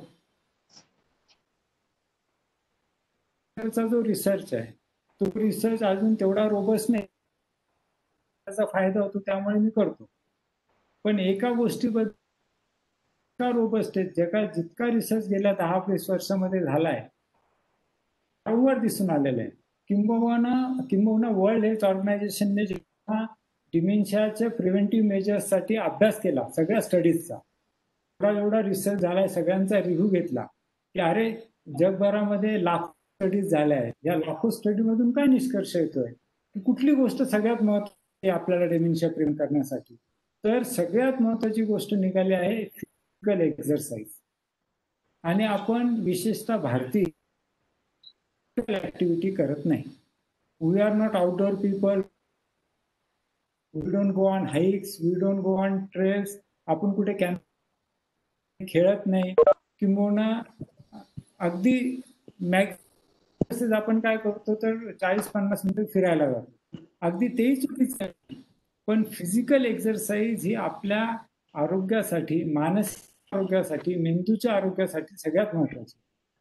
त्याचा जो रिसर्च आहे तो रिसर्च अजून तेवढा रोबस्ट नाही, त्याचा फायदा होतो त्यामुळे मी करतो. पण एका गोष्टीबद्दल इतका रोबस्ट आहे, जगात जितका रिसर्च गेल्या 10-20 वर्षामध्ये झालाय वारंवार दिसून आलेलं आहे. किंबहुना वर्ल्ड हेल्थ ऑर्गनायझेशनने जेव्हा डिमेन्शियाच्या प्रिव्हेंटिव्ह मेजर्ससाठी अभ्यास केला सगळ्या स्टडीजचा, एवढा रिसर्च झालाय, सगळ्यांचा रिव्ह्यू घेतला की अरे जगभरामध्ये लाखो स्टडीज झाल्या आहेत, या लाखो स्टडीमधून काय निष्कर्ष येतोय की कुठली गोष्ट सगळ्यात महत्त्वाची आपल्याला डिमेन्शिया प्रिव्हेंट करण्यासाठी. तर सगळ्यात महत्त्वाची गोष्ट निघाली आहे फिजिकल एक्सरसाइज. आणि आपण विशेषतः भारतीय ऍक्टिव्हिटी करत नाही. We are not outdoor people. We don't go on hikes, we don't go on trails. आपण कुठे खेळत नाही. किंबहुना अगदी मॅक्स आपण काय करतो तर 40-50 मिनिटं फिरायला जातो. अगदी तेही चुकीचं आहे. पण फिजिकल एक्सरसाइज ही आपल्या आरोग्यासाठी, मानसिक आरोग्यासाठी, मेंदूच्या आरोग्यासाठी सगळ्यात महत्वाची.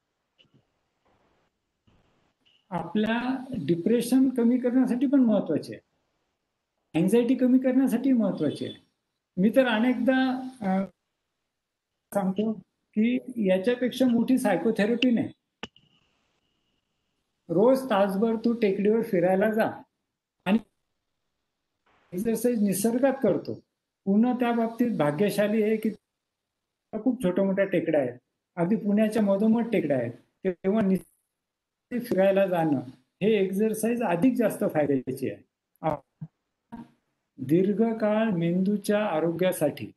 आपल्या डिप्रेशन कमी करण्यासाठी पण महत्वाचे आहे, अँझायटी कमी करण्यासाठी महत्वाची आहे. मी तर अनेकदा सांगतो की याच्यापेक्षा मोठी सायकोथेरपी नाही. रोज तासभर तू टेकडीवर फिरायला जा आणि एक्सरसाइज निसर्गात करतो. पुन्हा त्या बाबतीत भाग्यशाली आहे की खूप छोट्या मोठ्या टेकड्या आहेत, अगदी पुण्याच्या मधोमध टेकड्या आहेत. तेव्हा फिरायला जाणं हे एक्सरसाइज अधिक जास्त फायद्याची आहे. दीर्घकाळ मेंदूच्या आरोग्यासाठी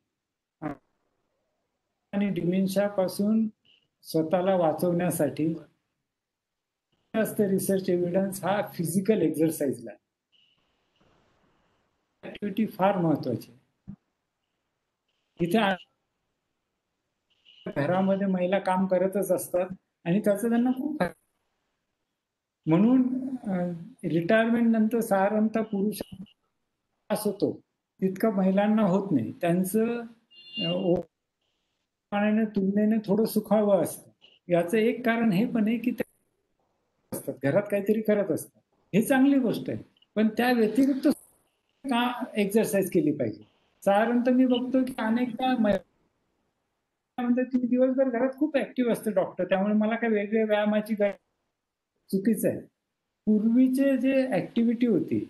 आणि डिमेन्शिया पासून स्वतःला वाचवण्यासाठी जास्त रिसर्च एव्हिडन्स हा फिजिकल एक्सरसाइजला. ऍक्टिव्हिटी फार महत्वाची. इथे घरामध्ये महिला काम करतच असतात आणि त्याचा त्यांना खूप, म्हणून रिटायरमेंट नंतर साधारणतः पुरुष होतो तितका महिलांना होत नाही. त्यांचं तुलनेने थोडं सुखावं असतं. याचं एक कारण हे पण आहे की ते असतात, घरात काहीतरी करत असतात, हे चांगली गोष्ट आहे. पण त्या व्यतिरिक्त का एक्सरसाइज केली पाहिजे. साधारणतः मी बघतो की अनेकदा म्हणतात की दिवसभर घरात खूप ऍक्टिव्ह असते डॉक्टर, त्यामुळे मला काय वेगळ्या व्यायामाची चुकीचं आहे. पूर्वीचे जे ऍक्टिव्हिटी होती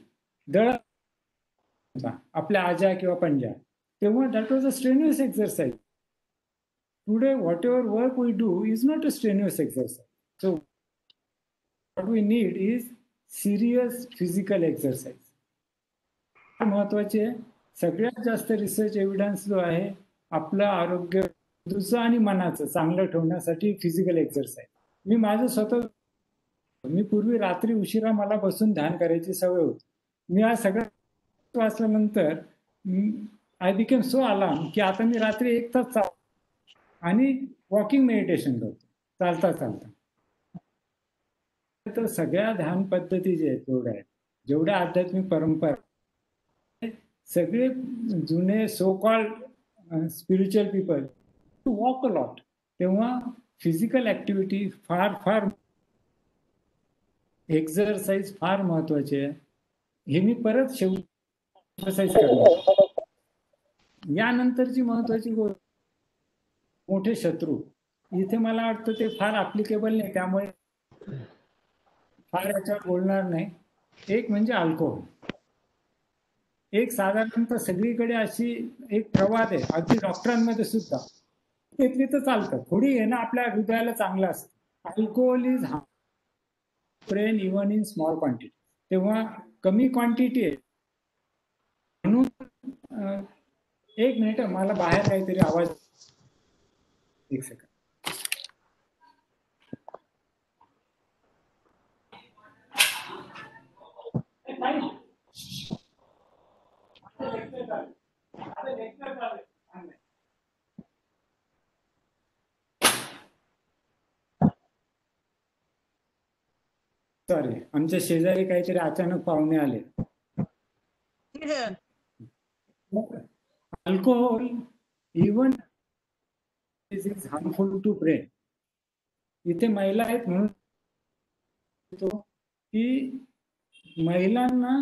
आपल्या आजा किंवा पंजा, तेव्हा that was a strenuous exercise. Today whatever work we do is not a strenuous exercise. So what we need is serious physical exercise. महत्वाची आहे. सगळ्यात जास्त रिसर्च एव्हिडन्स जो आहे आपलं आरोग्य आणि मनाचं चांगलं ठेवण्यासाठी फिजिकल एक्सरसाइज. मी माझं स्वतः, मी पूर्वी रात्री उशिरा मला बसून ध्यान करायची सवय होती. मी आज सगळं वाचल्यानंतर आय बिकेम सो अलार्म की आता मी रात्री 1 तास आणि वॉकिंग मेडिटेशन करतो, चालता चालता. तर सगळ्या ध्यान पद्धती जे आहेत जेवढ्या आध्यात्मिक परंपरा सगळे जुने so called spiritual people to walk a lot, तेव्हा फिजिकल ऍक्टिव्हिटी फार फार, एक्झरसाइज फार महत्वाची आहे. हे मी परत शेवटी एक्सरसाइज करणार. यानंतरची महत्वाची गोष्ट मोठे शत्रू, इथे मला वाटतं ते फार अप्लिकेबल नाही, त्यामुळे फार याच्यावर बोलणार नाही. एक म्हणजे अल्कोहोल. एक साधारणतः सगळीकडे अशी एक प्रवाद आहे, अगदी डॉक्टरांमध्ये सुद्धा घेतली तर चालतं, थोडी आहे ना आपल्या हृदयाला चांगलं असतं. Alcohol is brain even in small quantity. तेव्हा कमी क्वांटिटी आहे म्हणून एक मिनिट, मला बाहेर काहीतरी आवाज, एक सेकंड. सॉरी, आमच्या शेजारी काहीतरी अचानक पाहुणे आले. Alcohol even is harmful to brain. इथे महिला आहेत म्हणून की महिलांना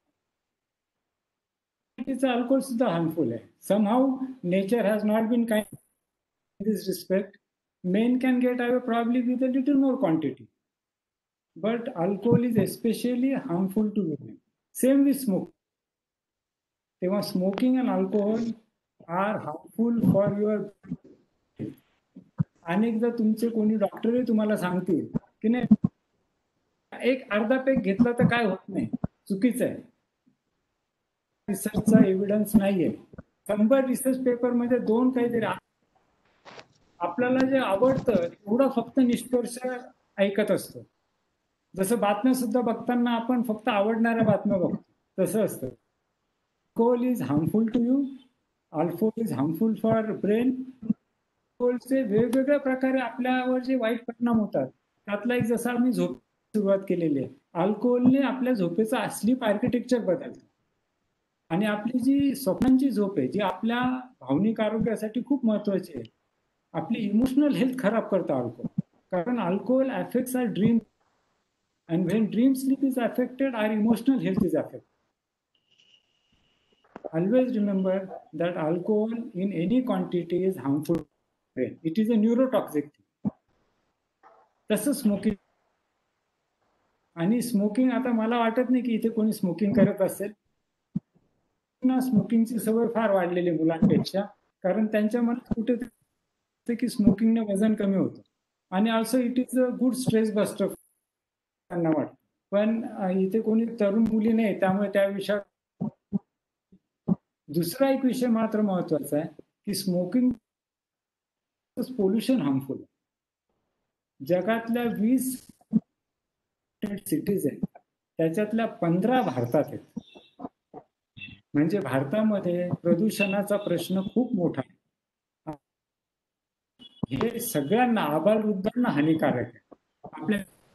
अल्कोहोल सुद्धा हार्मफुल आहे. Somehow nature has not been kind in this respect. Men can get away probably with a little more quantity, but alcohol is especially harmful to women. Same with smoke. तेव्हा smoking and alcohol are harmful for your health. अनेकदा तुमचे कोणी डॉक्टरही तुम्हाला सांगतील की नाही एक अर्धा पेक घेतला तर काय होत नाही, चुकीचं आहे. रिसर्चचा एव्हिडन्स नाहीये. 100 रिसर्च पेपर मध्ये 2 काहीतरी, आपल्याला जे आवडतं तेवढं फक्त निष्कर्ष ऐकत असतो. जसं बातम्या सुद्धा बघताना आपण फक्त आवडणाऱ्या बातम्या बघतो, तसं असतं. Alcohol is harmful to you, alcohol is harmful for brain. अल्कोहोलचे वेगवेगळ्या प्रकारे आपल्यावर जे वाईट परिणाम होतात, त्यातला एक जसं आम्ही झोप सुरुवात केलेली आहे, अल्कोहोलने आपल्या झोपेचं स्लीप आर्किटेक्चर बदलतं. आणि आपली जी स्वप्नांची झोप आहे, जी आपल्या भावनिक आरोग्यासाठी खूप महत्वाची आहे, आपली इमोशनल हेल्थ खराब करतं अल्कोहोल. कारण alcohol affects our dream, and when dream sleep is affected, our emotional health is affected. Always remember that alcohol in any quantity is harmful. It is a neurotoxic thing. तसं smoking. आणि smoking, आता मला वाटत नाही की इथे कोणी smoking करत असेल. स्मोकिंगची सवय फार वाढलेली मुलांपेक्षा, कारण त्यांच्या मनात कुठे की स्मोकिंगने वजन कमी होतं, आणि also it is a good stress buster त्यांना वाटतं. पण इथे कोणी तरुण मुली नाही, त्यामुळे त्या विषयात. दुसरा एक विषय मात्र महत्वाचा आहे की स्मोकिंग पोल्युशन हार्मफुल. जगातल्या 20 सिटीज आहेत, त्याच्यातल्या 15 भारतात आहेत. म्हणजे भारतामध्ये प्रदूषणाचा प्रश्न खूप मोठा आहे. हे सगळ्यांना, आबालवृद्धांना हानिकारक आहे. आपल्या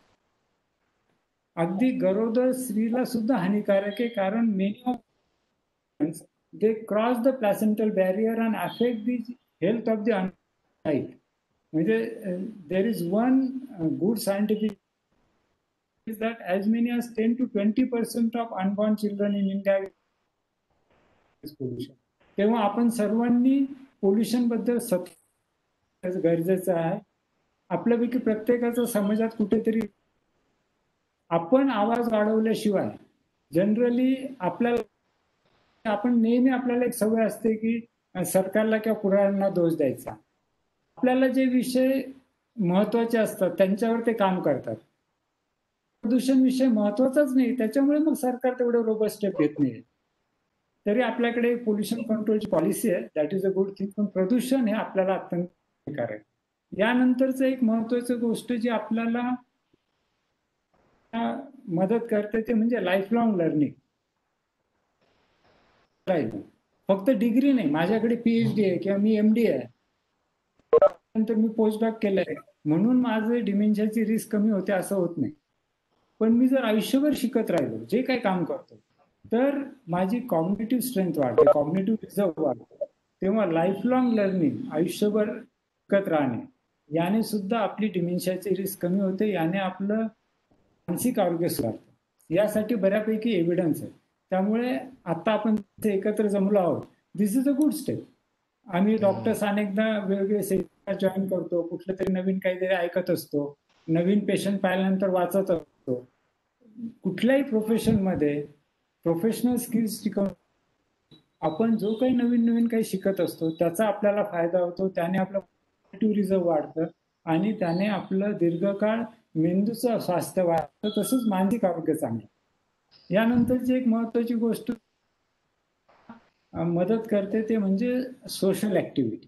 अगदी गरोदर स्त्रीला सुद्धा हानिकारक आहे, कारण many of them cross the placental barrier and affect the health of the unchild. म्हणजे there is one good scientific is that as many as 10 to 20% of unborn children in India is pollution. तेव्हा आपण सर्वांनी pollution बद्दल सतत गरजेचं आहे. आपल्यापैकी प्रत्येकाचं समाजात कुठेतरी आपण आवाज वाढवल्याशिवाय जनरली आपण नेहमी, आपल्याला एक सवय असते की सरकारला किंवा पुढाऱ्यांना दोष द्यायचा. आपल्याला जे विषय महत्वाचे असतात त्यांच्यावर ते काम करतात. प्रदूषण विषय महत्वाचाच नाही, त्याच्यामुळे मग सरकार तेवढं रोबस्ट स्टेप घेत नाही. तरी आपल्याकडे पोल्युशन कंट्रोलची पॉलिसी आहे, that is a good thing. पण प्रदूषण हे आपल्याला अत्यंत हानिकारक आहे. यानंतरचं एक महत्वाची गोष्ट जी आपल्याला मदत करते ते म्हणजे लाईफ लॉंग लर्निंग. फक्त डिग्री नाही, माझ्याकडे PhD आहे किंवा मी MD आहे, नंतर मी पोस्ट डॉक केलंय म्हणून माझं डिमेन्शियाची रिस्क कमी होते असं होत नाही. पण मी जर आयुष्यभर शिकत राहिलो, जे काही काम करतो, तर माझी कॉग्निटिव्ह स्ट्रेंथ वाढते, कॉग्निटिव्ह रिझर्व वाढते. तेव्हा लाईफ लॉंग लर्निंग, आयुष्यभर शिकत राहणे, याने सुद्धा आपली डिमेन्शियाची रिस्क कमी होते, याने आपलं मानसिक आरोग्य सुधारतं. यासाठी बऱ्यापैकी एव्हिडन्स आहे. त्यामुळे आता आपण एकत्र जमलो आहोत, this is a good step. आम्ही डॉक्टर्स अनेकदा वेगवेगळे सेमिनार जॉईन करतो, कुठलं तरी नवीन काहीतरी ऐकत असतो, नवीन पेशंट पाहिल्यानंतर वाचत असतो. कुठल्याही प्रोफेशनमध्ये प्रोफेशनल स्किल्स शिकवून आपण जो काही नवीन नवीन काही शिकत असतो त्याचा आपल्याला फायदा होतो, त्याने आपलं कॉग्निटिव्ह रिझर्व वाढतं आणि त्याने आपलं दीर्घकाळ मेंदूचं स्वास्थ्य वाढतं, तसंच मानसिक आरोग्य चांगलं. यानंतरची एक महत्वाची गोष्ट मदत करते ते म्हणजे सोशल ऍक्टिव्हिटी.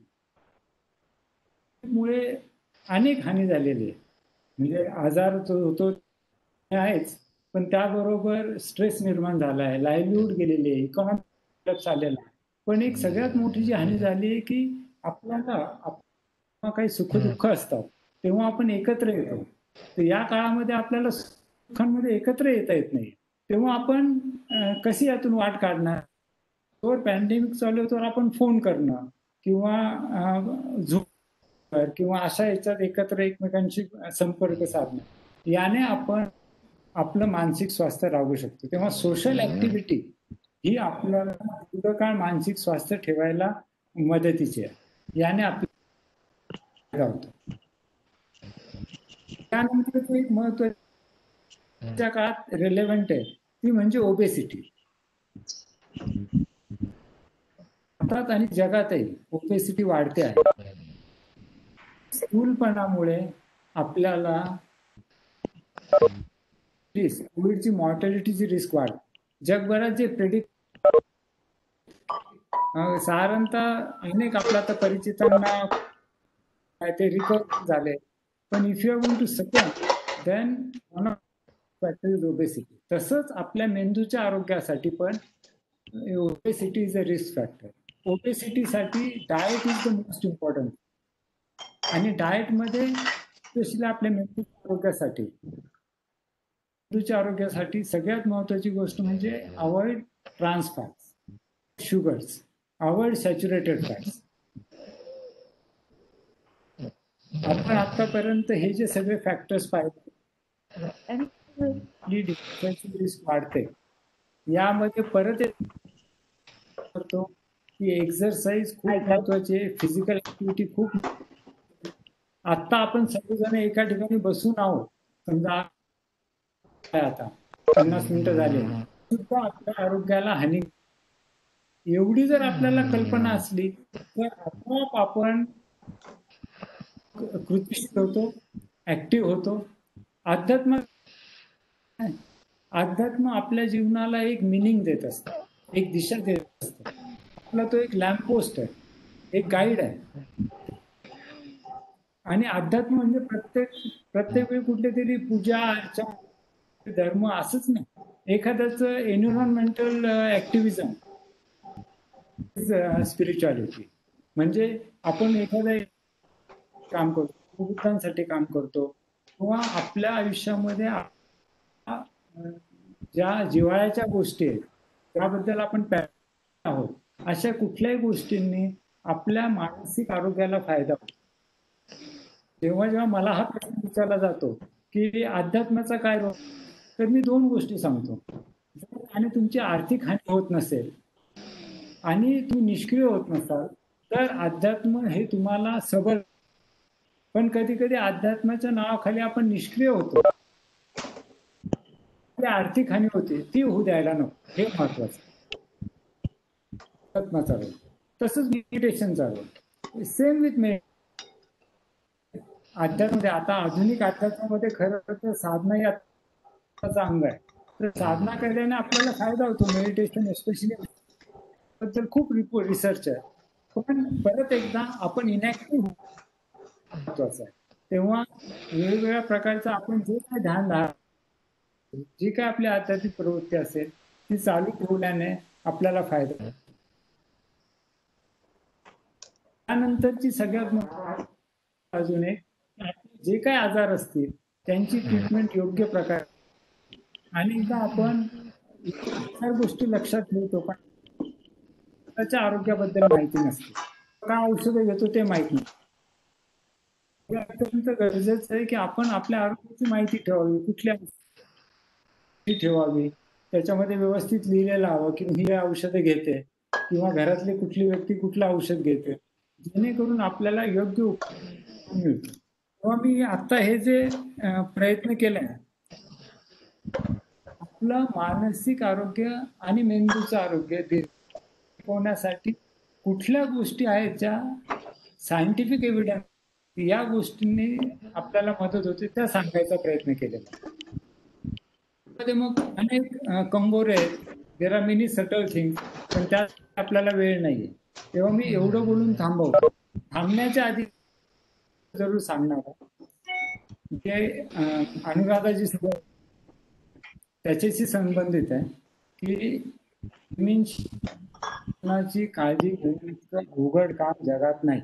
मुळे अनेक हानी झालेली आहे. म्हणजे आजार जो होतो ते आहेच, पण त्याबरोबर स्ट्रेस निर्माण झाला आहे, लाईव्हलीहूड गेलेली आहे, इकॉनॉमिक चाललेला आहे. पण एक सगळ्यात मोठी जी हानी झाली आहे की आपल्याला काही सुखदुःख असतात तेव्हा आपण एकत्र येतो. तर या काळामध्ये आपल्याला सुखांमध्ये एकत्र येता येत नाही. तेव्हा आपण कशी यातून वाट काढणार? तोवर पॅन्डेमिक चालू आहे, तर आपण फोन करणं किंवा झूम किंवा अशा ह्याच्यात एकत्र एकमेकांशी संपर्क साधणं, याने आपण आपलं मानसिक स्वास्थ्य राखू शकतो. तेव्हा सोशल ऍक्टिव्हिटी ही आपल्याला दीर्घकाळ मानसिक स्वास्थ्य ठेवायला मदतीची आहे. याने आपलं होतं. त्यानंतर एक महत्वाच्या काळात रिलेव्हंट आहे ती म्हणजे ओबेसिटी. भारतात आणि जगातही ओबेसिटी वाढते आहे. स्थूलपणामुळे आपल्याला कोविडची मॉर्टॅलिटीची रिस्क वाढते. जगभरात जे प्रेडिक्ट साधारणतः अनेक आपल्या आता परिचितांना ते रिकवर झाले, पण if you are going to succumb then one of factor is obesity. तसंच आपल्या मेंदूच्या आरोग्यासाठी पण obesity is a risk factor. ओबेसिटीसाठी diet is the most important. आणि डाएटमध्ये स्पेशली आपल्या मेंदूच्या आरोग्यासाठी सगळ्यात महत्वाची गोष्ट म्हणजे avoid trans fats, sugars, avoid saturated fats. आपण आतापर्यंत हे जे सगळे फॅक्टर्स पाहिले, रिस्क वाढते. यामध्ये परत करतो की एक्सरसाइज खूप महत्वाची आहे, फिजिकल ऍक्टिव्हिटी खूप. आता आपण सगळेजण एका ठिकाणी बसून आहोत, समजा आता 50 मिनिटं झाले, सुद्धा आपल्या आरोग्याला हानी. एवढी जर आपल्याला कल्पना असली तर आपोआप आपण कृतीशील होतो, ऍक्टिव्ह होतो. अध्यात्म आपल्या जीवनाला एक मिनिंग देत असतं, एक दिशा देत असतं. आपला तो एक लॅम्प पोस्ट आहे, एक गाईड आहे. आणि अध्यात्म म्हणजे प्रत्येक वेळी कुठली तरी पूजा अर्चा धर्म असंच नाही. एखाद्याचं एन्व्हायरमेंटल ऍक्टिव्हिजम स्पिरिच्युअलिटी. म्हणजे आपण एखादं काम करतो, बुद्धांसाठी काम करतो, किंवा आपल्या आयुष्यामध्ये ज्या जिव्हाळ्याच्या गोष्टी आहेत त्याबद्दल आपण आहोत, अशा कुठल्याही गोष्टींनी आपल्या मानसिक आरोग्याला फायदा होतो. जेव्हा जेव्हा मला हा प्रश्न विचारला जातो की अध्यात्माचा काय रोल, तर मी 2 गोष्टी सांगतो. आणि तुमची आर्थिक हानी होत नसेल आणि तुम्ही निष्क्रिय होत नसाल तर अध्यात्म हे तुम्हाला सबल. पण कधी कधी अध्यात्माच्या नावाखाली आपण निष्क्रिय होतो, आर्थिक हानी होते, ती होऊ द्यायला नको. हे महत्वाचं. अध्यात्माचा रोल, तसंच मेडिटेशनचा रोल सेम विथ अध्यात्म. आता आधुनिक अध्यात्मामध्ये खरं तर साधना या अंग आहे. तर साधना केल्याने आपल्याला फायदा होतो. मेडिटेशन एस्पेशली बद्दल खूप रिसर्च आहे. पण परत एकदा आपण इनॅक्टिव्ह महत्वाचं आहे. तेव्हा वेगवेगळ्या प्रकारचं आपण जे काय ध्यान जी काय आपली आध्यात्मिक प्रवृत्ती असेल ती चालू ठेवल्याने आपल्याला फायदा होतो. त्यानंतरची सगळ्यात मोठी अजून एक, जे काही आजार असतील त्यांची ट्रीटमेंट योग्य प्रकारे अनेकदा आपण इतर गोष्टी लक्षात ठेवतो पण त्याच्या आरोग्याबद्दल माहिती नसते. काय औषधं घेतो ते माहित नाही. हे अत्यंत गरजेचं आहे की आपण आपल्या आरोग्याची माहिती ठेवावी. कुठल्या ठेवावी. त्याच्यामध्ये व्यवस्थित लिहिलेलं हवं की ही औषधं घेते किंवा घरातली कुठली व्यक्ती कुठलं औषध घेते. जेणेकरून आपल्याला योग्य उपचार मिळतो. तेव्हा मी आता हे जे प्रयत्न केलाय, आपलं मानसिक आरोग्य आणि मेंदूचं आरोग्य टिकवण्यासाठी कुठल्या गोष्टी आहेत ज्या सायंटिफिक एव्हिडन्स या गोष्टींनी आपल्याला मदत होते त्या सांगायचा प्रयत्न केलेला आहे. मध्ये मग अनेक कंगोरे आहेत. There are many subtle things, पण त्यात आपल्याला वेळ नाहीये. तेव्हा मी एवढं बोलून थांबवतो. थांबण्याच्या आधी जरूर सांगणार आहे. जे अनुराधाजी सुद्धा त्याच्याशी संबंधित आहे की डिमेन्शियाची काळजी घेण्याचं अवघड काम जगात नाही.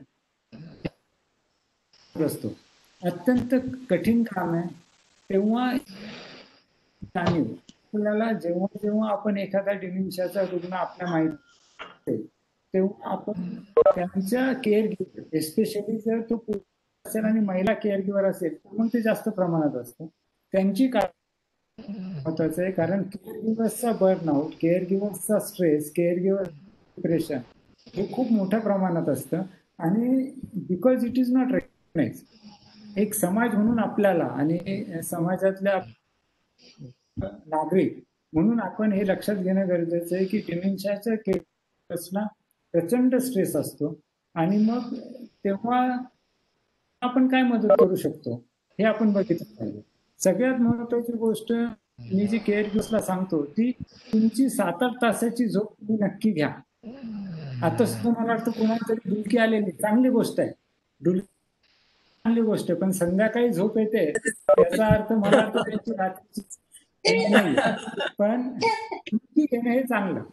असतो अत्यंत कठीण काम आहे. तेव्हा जाणीव आपल्याला जेव्हा जेव्हा आपण एखादा डिमेन्शियाचा रुग्ण आपल्या माहिती तेव्हा आपण त्यांच्या केअर गिव्हर एस्पेशली जर तो पुरुष असेल आणि महिला केअर गिव्हर असेल तर मग ते जास्त प्रमाणात असतं. त्यांची महत्वाचं आहे कारण केअर गिव्हर्सचा बर्नआउट, केअर गिव्हर्सचा स्ट्रेस, केअर गिव्हर डिप्रेशन हे खूप मोठ्या प्रमाणात असतं आणि because it is not recognize. एक समाज म्हणून आपल्याला आणि समाजातल्या नागरिक म्हणून आपण हे लक्षात घेणं गरजेचं आहे की डिमेन्शियाच्या केसला प्रचंड स्ट्रेस असतो आणि मग तेव्हा आपण काय मदत करू शकतो हे आपण बघितलं पाहिजे. सगळ्यात महत्वाची गोष्ट मी जी केअर गिव्हर्सला सांगतो ती तुमची 7-8 तासाची झोप तुम्ही नक्की घ्या. आता सुद्धा मला वाटतं कुणाला तरी डुलकी आलेली चांगली गोष्ट आहे. चांगली गोष्ट आहे पण संध्याकाळी झोप येते याचा अर्थ मला वाटतं त्यांची रात्रीची नाही. पण डुलकी घेणं हे चांगलं.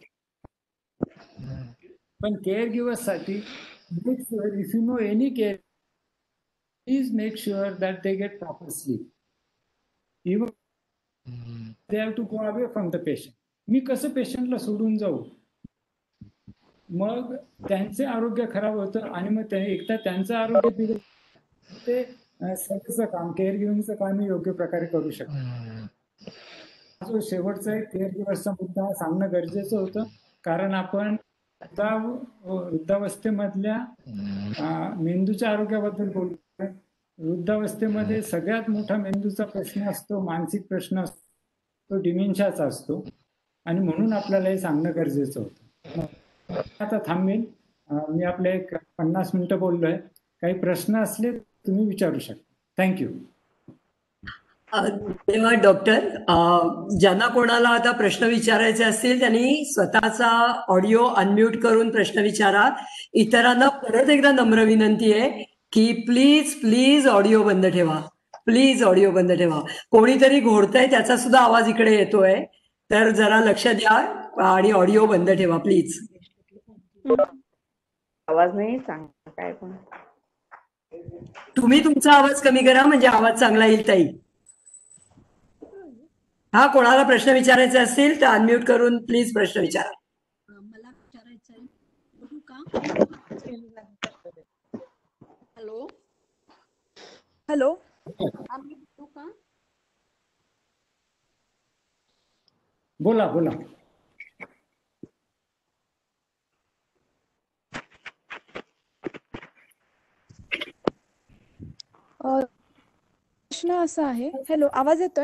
पण केअर गिव्हर्ससाठी if you know any care please make sure that they get proper sleep. Even they have to go away from the patient. मी कसं पेशंटला सोडून जाऊ, मग त्यांचे आरोग्य खराब होतं आणि मग एकदा त्यांचं आरोग्य बिघडलं ते सगळंच काम केअर गिव्हिंगचं काम योग्य प्रकारे करू शकतो. जो शेवटचा केअर गिव्हर्सचा मुद्दा सांगणं गरजेचं होतं कारण आपण वृद्धावस्थेमधल्या मेंदूच्या आरोग्याबद्दल बोलतो. वृद्धावस्थेमध्ये सगळ्यात मोठा मेंदूचा प्रश्न असतो, मानसिक प्रश्न असतो, तो डिमेन्शियाचा असतो आणि म्हणून आपल्याला हे सांगणं गरजेचं होतं. आता थांबेल. मी आपले 50 मिनिटं बोललोय. काही प्रश्न असले तुम्ही विचारू शकता. थँक्यू. धन्यवाद डॉक्टर. ज्यांना कोणाला आता प्रश्न विचारायचे असतील त्यांनी स्वतःचा ऑडिओ अनम्यूट करून प्रश्न विचारा. इतरांना परत एकदा नम्र विनंती आहे की प्लीज प्लीज ऑडिओ बंद ठेवा. प्लीज ऑडिओ बंद ठेवा. कोणीतरी घोडतंय त्याचा सुद्धा आवाज इकडे येतोय तर जरा लक्ष द्या आणि ऑडिओ बंद ठेवा प्लीज. आवाज नाही चांगला काय पण तुम्ही तुमचा आवाज कमी करा म्हणजे आवाज चांगला येईल ताई. हा कोणाला प्रश्न विचारायचे असतील तर अनम्यूट करून प्लीज प्रश्न विचारा. मला विचारायचं आहे बोलू का? हॅलो हॅलो आम्ही बोलू का? बोला बोला. प्रश्न असा आहे. हॅलो आवाज येतोय?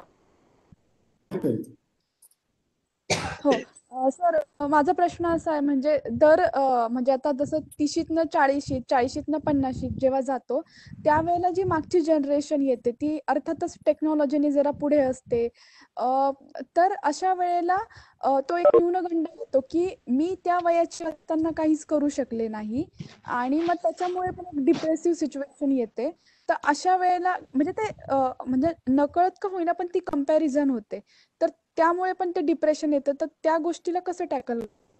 हो सर माझा प्रश्न असा आहे म्हणजे म्हणजे आता जसं 30शीतनं 40शीत 40शीतनं 50शीत जेव्हा जातो त्यावेळेला जी मागची जनरेशन येते ती अर्थातच टेक्नॉलॉजीने जरा पुढे असते. तर अशा वेळेला तो एक न्यूनगंड होतो की मी त्या वयाची असताना काहीच करू शकले नाही आणि मग त्याच्यामुळे पण एक डिप्रेसिव्ह सिच्युएशन येते. तर अशा वेळेला म्हणजे ते म्हणजे नकळत का होईना पण ती कंपॅरिझन होते तर त्यामुळे पण ते डिप्रेशन येतं. तर त्या गोष्टीला कसं टॅकल?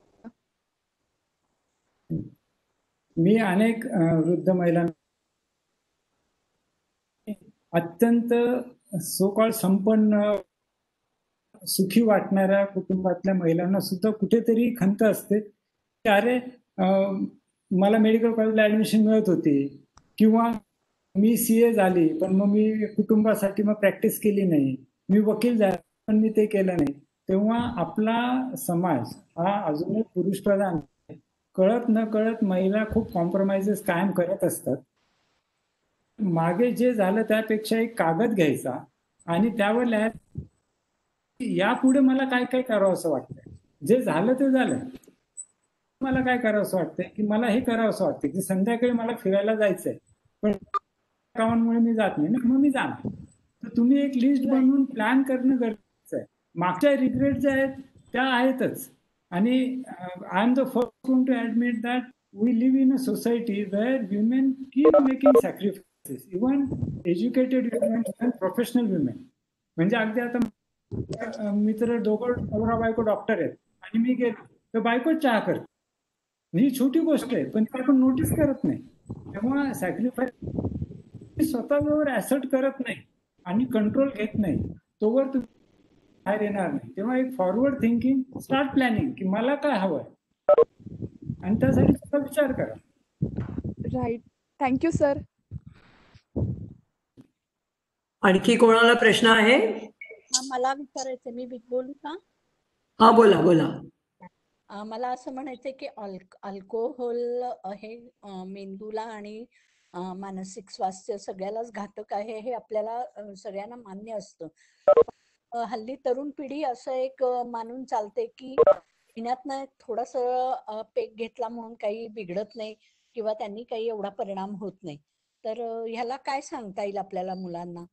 मी अनेक वृद्ध महिलांना अत्यंत सो कॉल्ड संपन्न सुखी वाटणाऱ्या कुटुंबातल्या महिलांना सुद्धा कुठेतरी खंत असते की अरे मला मेडिकल कॉलेजला ऍडमिशन मिळत होती किंवा मी CA झाली पण मग मी कुटुंबासाठी मग प्रॅक्टिस केली नाही, मी वकील झाले पण मी ते केलं नाही. तेव्हा आपला समाज हा अजूनही पुरुष प्रधान, कळत न कळत महिला खूप कॉम्प्रोमाइजेस कायम करत असतात. मागे जे झालं त्यापेक्षा एक कागद घ्यायचा आणि त्यावर लिहायचं यापुढे मला काय काय करावं असं वाटतंय. जे झालं ते झालं. मला काय करावं असं वाटतंय की मला हे करावं असं वाटतंय की संध्याकाळी मला फिरायला जायचंय पण कामांमुळे मी जात नाही ना, मग मी जाणार. तर तुम्ही एक लिस्ट बनवून प्लॅन करणं गरजेचं आहे. मागच्या रिग्रेट ज्या आहेत त्या आहेतच. आणि I am the first one to admit that we live in a society where women keep making sacrifices, even educated women and professional women. म्हणजे अगदी आता मित्र दोघं नवरा बायको डॉक्टर आहेत आणि मी गेलो तर बायको चहा करते. ही छोटी गोष्ट आहे पण ती आपण नोटीस करत नाही. तेव्हा सॅक्रिफाईस स्वतःजवळ ऍसर्ट करत नाही आणि कंट्रोल घेत नाही तोवर तुम्ही बाहेर येणार नाही. तेव्हा एक फॉरवर्ड थिंकिंग, स्टार्ट प्लॅनिंग की मला काय हवंय आणि त्यासाठी स्वतः विचार करा. राईट. Thank you sir. आणखी कोणाला प्रश्न आहे? मला विचारायचं, मी बोलू का? हा बोला बोला. मला असं म्हणायचंय की अल्कोहोल हे मेंदूला आणि मानसिक स्वास्थ्य सगळ्यालाच घातक आहे हे आपल्याला सगळ्यांना मान्य असतं. हल्ली तरुण पिढी असं एक मानून चालते की पिण्यातनं थोडस पेक घेतला म्हणून काही बिघडत नाही किंवा त्यांनी काही एवढा परिणाम होत नाही. तर ह्याला काय सांगता येईल आपल्याला मुलांना?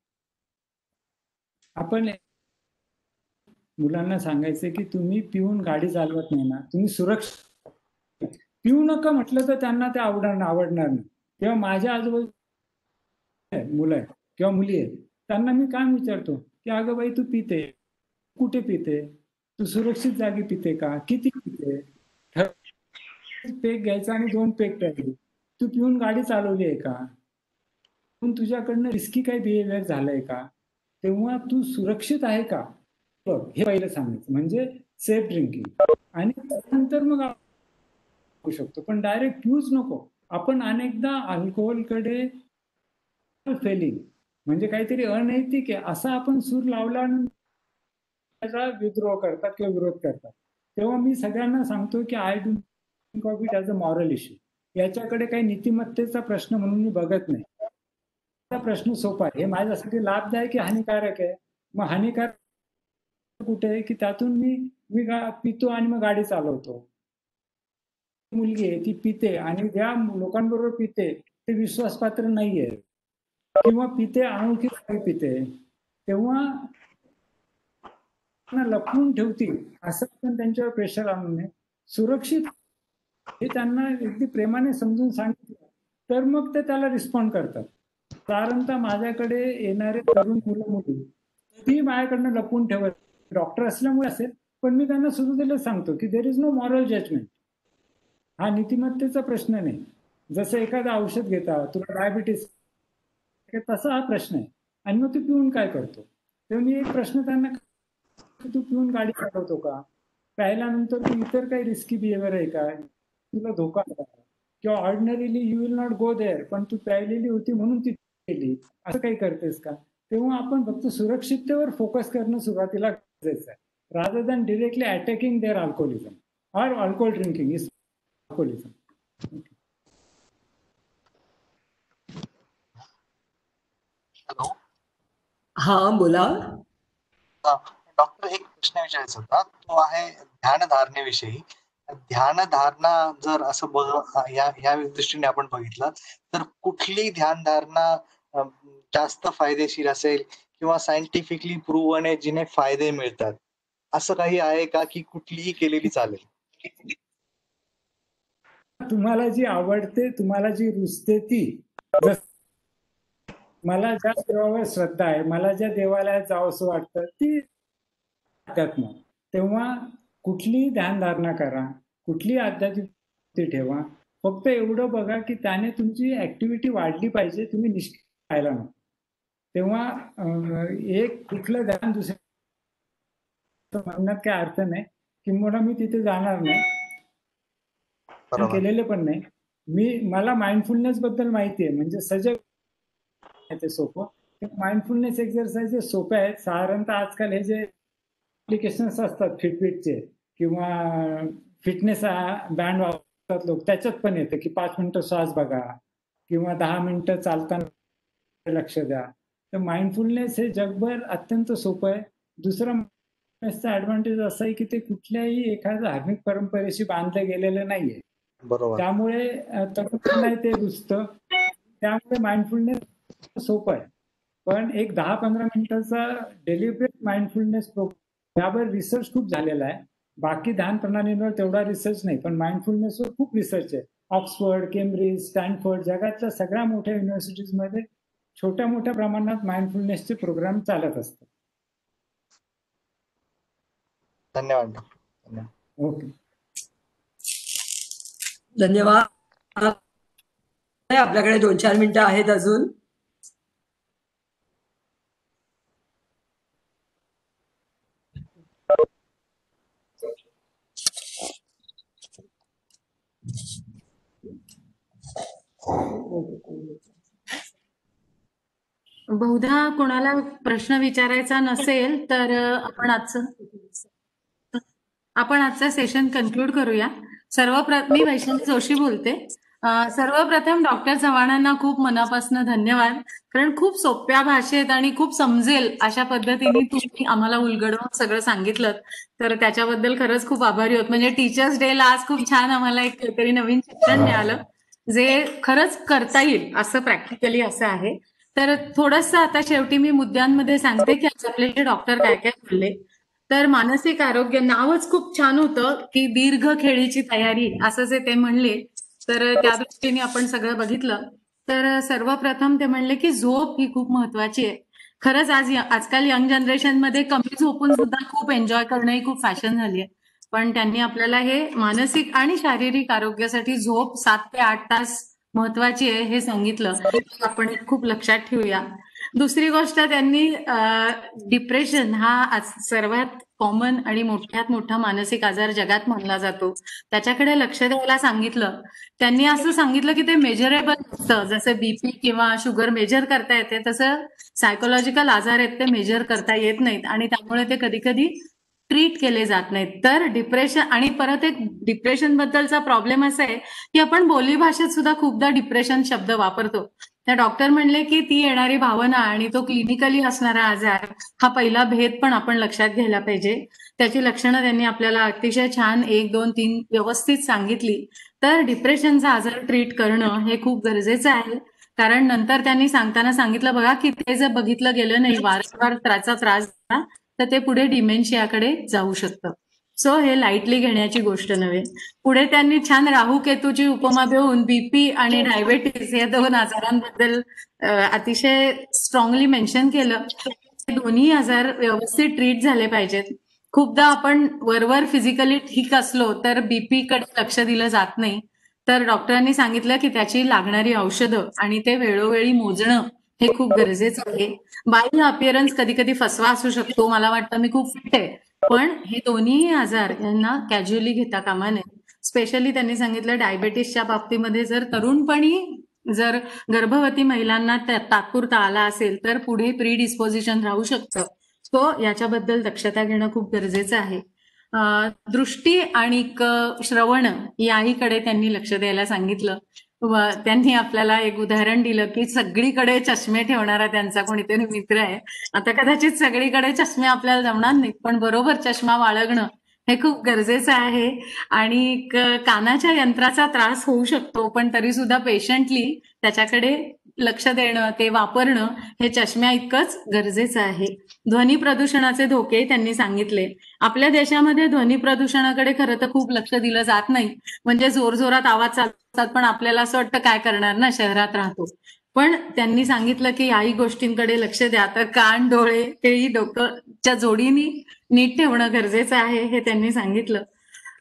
आपण मुलांना सांगायचं की तुम्ही पिऊन गाडी चालवत नाही ना, तुम्ही सुरक्षित पिऊ नका म्हटलं तर त्यांना ते आवडणार नाही. तेव्हा माझ्या आजूबाजू मुलं आहेत किंवा मुली आहेत त्यांना मी काय विचारतो की अगं बाई तू पिते, कुठे पिते, तू सुरक्षित जागी पिते का, किती पिते, पेक घ्यायचा आणि 2 पेक प्यायचे, तू पिऊन गाडी चालवली आहे का, तुझ्याकडनं रिस्की काही बिहेवियर झालंय का, तेव्हा तू सुरक्षित आहे का बघ, हे पहिलं सांगायचं. म्हणजे सेफ ड्रिंकिंग. आणि त्यानंतर मग होऊ शकतो पण डायरेक्ट पिऊच नको. आपण अनेकदा अल्कोहोलकडे फेलिंग म्हणजे काहीतरी अनैतिक आहे असा आपण सूर लावल्यानंतर त्याचा विद्रोह करतात किंवा विरोध करतात. तेव्हा मी सगळ्यांना सांगतो की I do think of it as a moral issue. याच्याकडे काही नीतिमत्तेचा प्रश्न म्हणून मी बघत नाही. हा प्रश्न सोपा आहे. हे माझ्यासाठी लाभदायक आहे हानिकारक आहे. मग हानिकारक कुठे आहे की त्यातून मी पितो आणि मग गाडी चालवतो. मुलगी आहे ती पिते आणि ज्या लोकांबरोबर पिते ते विश्वासपात्र नाहीये किंवा पिते अनोळखी पिते, तेव्हा लपवून ठेवतील असं पण त्यांच्यावर प्रेशर आणून नये. सुरक्षित हे त्यांना अगदी प्रेमाने समजून सांगितलं तर मग ते त्याला रिस्पॉन्ड करतात. साधारणतः माझ्याकडे येणारे तरुण मुलं मुली ती माझ्याकडनं लपवून ठेवत, डॉक्टर असल्यामुळे असेल पण मी त्यांना सुरुवातीला सांगतो की there is no moral judgment. हा नीतिमत्तेचा प्रश्न नाही. जसं एखादं औषध घेता, तुला डायबिटीस तसा हा प्रश्न आहे. आणि मग तू पिऊन काय करतो. तेव्हा मी एक प्रश्न त्यांना, तू पिऊन गाडी चालवतो का, प्यायल्यानंतर तू इतर काही रिस्की बिहेवियर आहे का, तुला धोका आहे का, किंवा ordinarily you will not go there पण तू प्यायलेली होती म्हणून ती केली असं काही करतेस का. तेव्हा आपण फक्त सुरक्षिततेवर फोकस करणं सुरुवातीला गरजेचं आहे, rather than directly attacking their alcoholism or alcohol drinking is alcoholism. Hello. हा बोला. डॉक्टर, एक प्रश्न विचारायचा होता, तो आहे ध्यानधारणेविषयी. ध्यानधारणा जर असं या दृष्टीने आपण बघितलं तर कुठली ध्यानधारणा जास्त फायदेशीर असेल किंवा सायंटिफिकली प्रूव्हन आहे जिने फायदे मिळतात, असं काही आहे का की कुठलीही केलेली चालेल? तुम्हाला जी आवडते, तुम्हाला जी रुचते ती. मला ज्या देवावर श्रद्धा आहे, मला ज्या देवालयात जावंसं वाटतं ती अध्यात्म. तेव्हा कुठलीही ध्यानधारणा करा, कुठली आध्यात्मिक ठेवा, फक्त एवढं बघा की त्याने तुमची ऍक्टिव्हिटी वाढली पाहिजे, तुम्ही निष्क्रिय राहायला नको. तेव्हा एक कुठलं ध्यान दुसरं म्हणण्यात काही अर्थ नाही, किंबहुना मी तिथे जाणार नाही, बरोबर. केलेले पण नाही. मला माइंडफुलनेस बद्दल माहिती आहे, म्हणजे सजग ते सोपं. माइंडफुलनेस एक्सरसाइज सोपे आहेत. साधारणतः आजकाल हे जे ऍप्लिकेशन्स असतात फिटबिटचे किंवा फिटनेस बँड वापरतात लोक, त्याच्यात पण येतं की 5 मिनिटं श्वास बघा किंवा 10 मिनिटं चालताना लक्ष द्या. तर माइंडफुलनेस हे जगभर अत्यंत सोपं आहे. दुसरा माइंडफुलनेसचा ऍडव्हान्टेज असा आहे की ते कुठल्याही एखाद्या धार्मिक परंपरेशी बांधलं गेलेलं नाहीये. बरोबर. त्यामुळे तरुणांना ते रुजतं. त्यामुळे माइंडफुलनेस सोपं आहे. पण एक 10-15 मिनिटाचा डेलिब्रेट माइंडफुलनेस प्रोग्राम, यावर रिसर्च खूप झालेला आहे. बाकी ध्यान प्रणालींवर तेवढा रिसर्च नाही, पण माइंडफुलनेसवर खूप रिसर्च आहे. ऑक्सफर्ड, केम्ब्रिज, स्टॅनफोर्ड, जगातल्या सगळ्या मोठ्या युनिव्हर्सिटीजमध्ये छोट्या मोठ्या प्रमाणात माइंडफुलनेसचे प्रोग्राम चालत असतात. धन्यवाद डॉक्टर. ओके, धन्यवाद. आपल्याकडे 2-4 मिनिटं आहेत अजून. बहुधा कोणाला प्रश्न विचारायचा नसेल तर आपण आजचं सेशन कन्क्लूड करूया. मी वैशाली जोशी बोलते. सर्वप्रथम डॉक्टर चव्हाणांना खूप मनापासून धन्यवाद, कारण खूप सोप्या भाषेत आणि खूप समजेल अशा पद्धतीने तुम्ही आम्हाला उलगडून सगळं सांगितलं, तर त्याच्याबद्दल खरंच खूप आभारी आहोत. म्हणजे टीचर्स डे ला आज खूप छान आम्हाला एक काहीतरी नवीन शिक्षण मिळालं, जे खरंच करता येईल असं प्रॅक्टिकली असं आहे. तर थोडंसं आता शेवटी मी मुद्द्यांमध्ये सांगते की आज आपले जे डॉक्टर काय काय बोलले. तर मानसिक आरोग्य नावच खूप छान होतं की दीर्घ खेळीची तयारी असं जे ते म्हणले, तर त्या दृष्टीने आपण सगळं बघितलं. तर सर्वप्रथम ते म्हणले की झोप ही खूप महत्वाची आहे. खरंच आजकाल यंग जनरेशन मध्ये कमी झोपून सुद्धा खूप एन्जॉय करणं ही खूप फॅशन झाली आहे. पण त्यांनी आपल्याला हे मानसिक आणि शारीरिक आरोग्यासाठी झोप 7 ते 8 तास महत्वाची आहे हे सांगितलं. आपण खूप लक्षात ठेवूया. दुसरी गोष्ट, त्यांनी डिप्रेशन हा सर्वात कॉमन आणि मोठ्यात मोठा मानसिक आजार जगात मानला जातो, त्याच्याकडे लक्ष द्यायला सांगितलं. त्यांनी असं सांगितलं की ते मेजरेबल असतं, जसं बीपी किंवा शुगर मेजर करता येते, तसं सायकोलॉजिकल आजार आहेत ते मेजर करता येत नाहीत आणि त्यामुळे ते कधी कधी ट्रीट केले जात नाहीत. तर डिप्रेशन, आणि परत एक डिप्रेशन बद्दलचा प्रॉब्लेम असा आहे की आपण बोलीभाषेत सुद्धा खूपदा डिप्रेशन शब्द वापरतो. त्या डॉक्टर म्हणले की ती येणारी भावना आणि तो क्लिनिकली असणारा आजार हा पहिला भेद पण आपण लक्षात घ्यायला पाहिजे. त्याची लक्षणं त्यांनी आपल्याला अतिशय छान 1, 2, 3 व्यवस्थित सांगितली. तर डिप्रेशनचा आजार ट्रीट करणं हे खूप गरजेचं आहे, कारण नंतर त्यांनी सांगताना सांगितलं बघा की ते जर बघितलं गेलं नाही, वारंवार त्याचा त्रास झाला तर ते पुढे डिमेन्शियाकडे जाऊ शकतं. सो हे लाईटली घेण्याची गोष्ट नव्हे. पुढे त्यांनी छान राहू केतूची उपमा देऊन बीपी आणि डायबेटीस या 2 आजारांबद्दल अतिशय स्ट्रॉंगली मेन्शन केलं. दोन्ही आजार व्यवस्थित ट्रीट झाले पाहिजेत. खूपदा आपण वरवर फिजिकली ठीक असलो तर बीपी कडे लक्ष दिलं जात नाही, तर डॉक्टरांनी सांगितलं की त्याची लागणारी औषधं आणि ते वेळोवेळी मोजणं हे खूप गरजेचं आहे. बाह्य अपिअरन्स कधी कधी फसवा असू शकतो, मला वाटतं मी खूप फिट आहे, पण हे दोन्ही आजार यांना कॅज्युअली घेता कामा नये. स्पेशली त्यांनी सांगितलं डायबेटीसच्या बाबतीमध्ये जर तरुणपणी जर गर्भवती महिलांना तात्पुरता आला असेल तर पुढे प्री डिस्पोजिशन राहू शकतं. सो याच्याबद्दल दक्षता घेणं खूप गरजेचं आहे. दृष्टी आणि श्रवण याहीकडे त्यांनी लक्ष द्यायला सांगितलं. त्यांनी आपल्याला एक उदाहरण दिलं की सगळीकडे चष्मे ठेवणारा त्यांचा कोणीतरी मित्र आहे. आता कदाचित सगळीकडे चष्मे आपल्याला जमणार नाहीत, पण बरोबर चष्मा बाळगणं हे खूप गरजेचं आहे. आणि कानाच्या यंत्राचा त्रास होऊ शकतो, पण तरी सुद्धा पेशंटली त्याच्याकडे लक्ष देणं, ते वापरणं हे चष्म्या इतकंच गरजेचं आहे. ध्वनी प्रदूषणाचे धोके त्यांनी सांगितले. आपल्या देशामध्ये ध्वनी प्रदूषणाकडे खरं तर खूप लक्ष दिलं जात नाही. म्हणजे जोरजोरात आवाज चालतात, पण आपल्याला असं वाटतं काय करणार ना, शहरात राहतो. पण त्यांनी सांगितलं की याही गोष्टींकडे लक्ष द्या. तर कान, डोळे तेही डोक्याच्या जोडीने नीट ठेवणं गरजेचं आहे हे त्यांनी सांगितलं.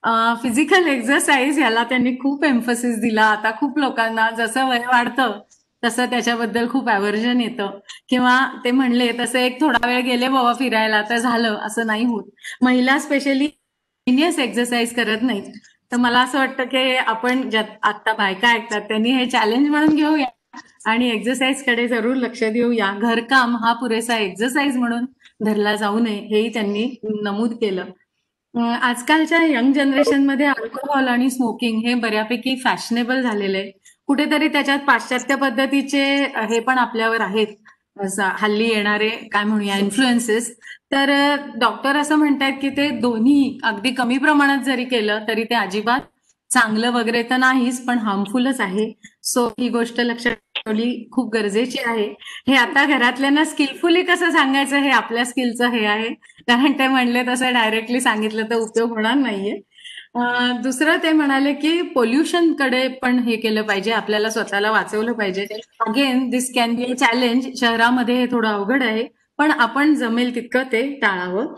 फिजिकल एक्सरसाइज याला त्यांनी खूप एम्फसिस दिला. आता खूप लोकांना जसं वय वाढतं तसं त्याच्याबद्दल खूप अवर्जन येतं, किंवा ते म्हणले तसं एक थोडा वेळ गेले बाबा फिरायला तर झालं, असं नाही होत. महिला स्पेशली एक्सरसाइज करत नाहीत. तर मला असं वाटतं की आपण ज्यात आता बायका ऐकतात त्यांनी हे चॅलेंज म्हणून घेऊया आणि एक्सरसाइज कडे जरूर लक्ष देऊया. घरकाम हा पुरेसा एक्सरसाइज म्हणून धरला जाऊ नये हेही त्यांनी नमूद केलं. आजकालच्या यंग जनरेशनमध्ये अल्कोहोल आणि स्मोकिंग हे बऱ्यापैकी फॅशनेबल झालेलं आहे. कुठेतरी त्याच्यात पाश्चात्य पद्धतीचे हे पण आपल्यावर आहेत, हल्ली येणारे काय म्हणूया इन्फ्लुएन्सेस. तर डॉक्टर असं म्हणतात की ते दोन्ही अगदी कमी प्रमाणात जरी केलं तरी ते अजिबात चांगलं वगैरे तर नाहीच, पण हार्मफुलच आहे. सो ही गोष्ट लक्षात ठेवली खूप गरजेची आहे. हे आता घरातल्यांना स्किलफुली कसं सांगायचं हे आपल्या स्किलचं हे आहे, कारण ते म्हणले तसं डायरेक्टली सांगितलं तर उपयोग होणार नाहीये. दुसरं ते म्हणाले की पोल्युशन कडे पण हे केलं पाहिजे, आपल्याला स्वतःला वाचवलं पाहिजे. Again this can be a challenge. शहरामध्ये हे थोडं अवघड आहे, पण आपण जमेल तितकं ते टाळावं.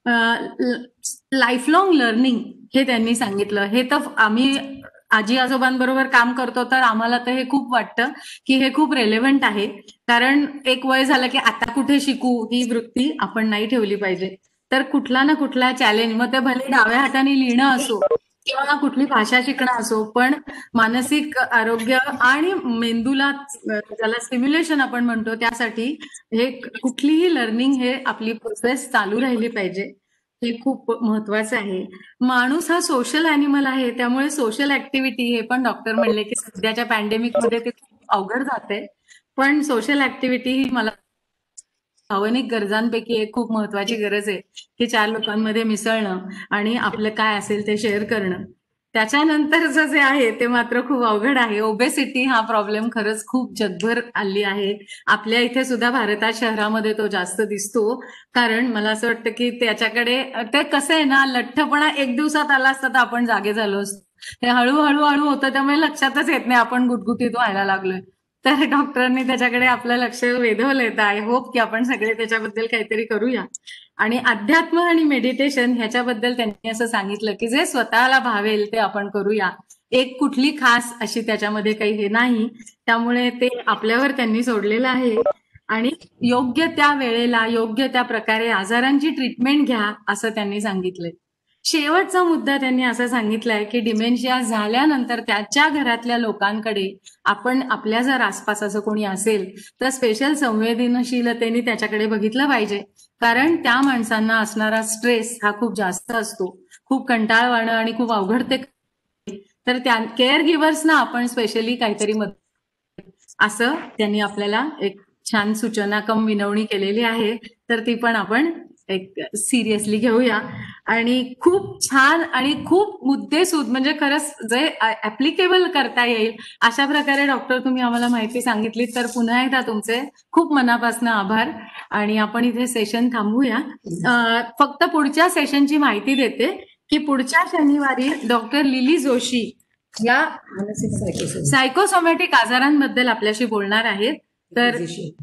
लाईफ लॉंग लर्निंग हे त्यांनी सांगितलं. हे तर आम्ही आजी आजोबांबरोबर काम करतो तर आम्हाला तर हे खूप वाटतं की हे खूप रेलेव्हंट आहे, कारण एक वय झालं की आता कुठे शिकू ही वृत्ती आपण नाही ठेवली पाहिजे. तर कुठला ना कुठला चॅलेंज, मग ते भले डाव्या हाताने लिहिणं असो किंवा कुठली भाषा शिकणं असो, पण मानसिक आरोग्य आणि मेंदूला ज्याला स्टिम्युलेशन आपण म्हणतो त्यासाठी हे कुठलीही लर्निंग हे आपली प्रोसेस चालू राहिली पाहिजे. हे खूप महत्वाचं आहे. माणूस हा सोशल अॅनिमल आहे, त्यामुळे सोशल ऍक्टिव्हिटी हे पण डॉक्टर म्हणले की सध्याच्या पॅन्डेमिकमध्ये ते खूप अवघड जाते, पण सोशल ऍक्टिव्हिटी ही मला भावनिक गरजांपैकी एक खूप महत्वाची गरज आहे की 4 लोकांमध्ये मिसळणं आणि आपलं काय असेल ते शेअर करणं. त्याच्यानंतरचं जे आहे ते मात्र खूप अवघड आहे. ओबेसिटी हा प्रॉब्लेम खरंच खूप जगभर आली आहे. आपल्या इथे सुद्धा भारतात शहरामध्ये तो जास्त दिसतो, कारण मला असं वाटतं की त्याच्याकडे ते कसं आहे ना, लठ्ठपणा एक दिवसात आला असता तर आपण जागे झालो असतो. ते हळूहळू होतं, त्यामुळे लक्षातच येत नाही आपण गुटगुटीत व्हायला लागलोय. तर डॉक्टरांनी त्याच्याकडे आपलं लक्ष वेधवलंय. तर आय होप की आपण सगळे त्याच्याबद्दल काहीतरी करूया. आणि अध्यात्म आणि मेडिटेशन ह्याच्याबद्दल त्यांनी असं सांगितलं की जे स्वतःला भावेल ते आपण करूया. एक कुठली खास अशी त्याच्यामध्ये काही हे नाही, त्यामुळे ते आपल्यावर त्यांनी सोडलेलं आहे. आणि योग्य त्या वेळेला योग्य त्या प्रकारे आजारांची ट्रीटमेंट घ्या असं त्यांनी सांगितलंय. शेवटचा मुद्दा त्यांनी असं सांगितलाय की डिमेन्शिया झाल्यानंतर त्याच्या घरातल्या लोकांकडे आपण आपल्या जर आसपास असं कोणी असेल तर स्पेशल संवेदनशीलतेने त्याच्याकडे बघितलं पाहिजे, कारण त्या माणसांना असणारा स्ट्रेस हा खूप जास्त असतो, खूप कंटाळवाणं आणि खूप अवघड ते. तर त्या केअर गिव्हर्सना आपण स्पेशली काहीतरी मदत असं त्यांनी आपल्याला एक छान सूचना कम विनवणी केलेली आहे, तर ती पण आपण एक सिरियसली घेऊया. आणि खूप छान आणि खूप मुद्देसूद म्हणजे खरंच जे ऍप्लिकेबल करता येईल अशा प्रकारे डॉक्टर तुम्ही आम्हाला माहिती सांगितली, तर पुन्हा एकदा तुमचे खूप मनापासून आभार. आणि आपण इथे सेशन थांबूया. फक्त पुढच्या सेशनची माहिती देते की पुढच्या शनिवारी डॉक्टर लिली जोशी या सायकोसोमॅटिक आजारांबद्दल आपल्याशी बोलणार आहेत. तर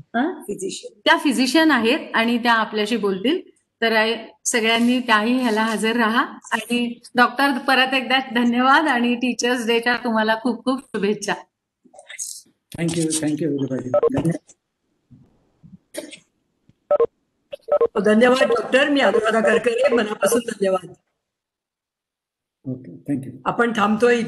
त्या फिजिशियन आहेत आणि त्या आपल्याशी बोलतील. तर सगळ्यांनी त्याही ह्याला हजर राहा. आणि डॉक्टर परत एकदा धन्यवाद आणि टीचर्स डेच्या तुम्हाला खूप खूप शुभेच्छा. Thank you everybody. धन्यवाद डॉक्टर. मी अनुराधा करकरे, मनापासून धन्यवाद. Okay, thank you. आपण थांबतोय.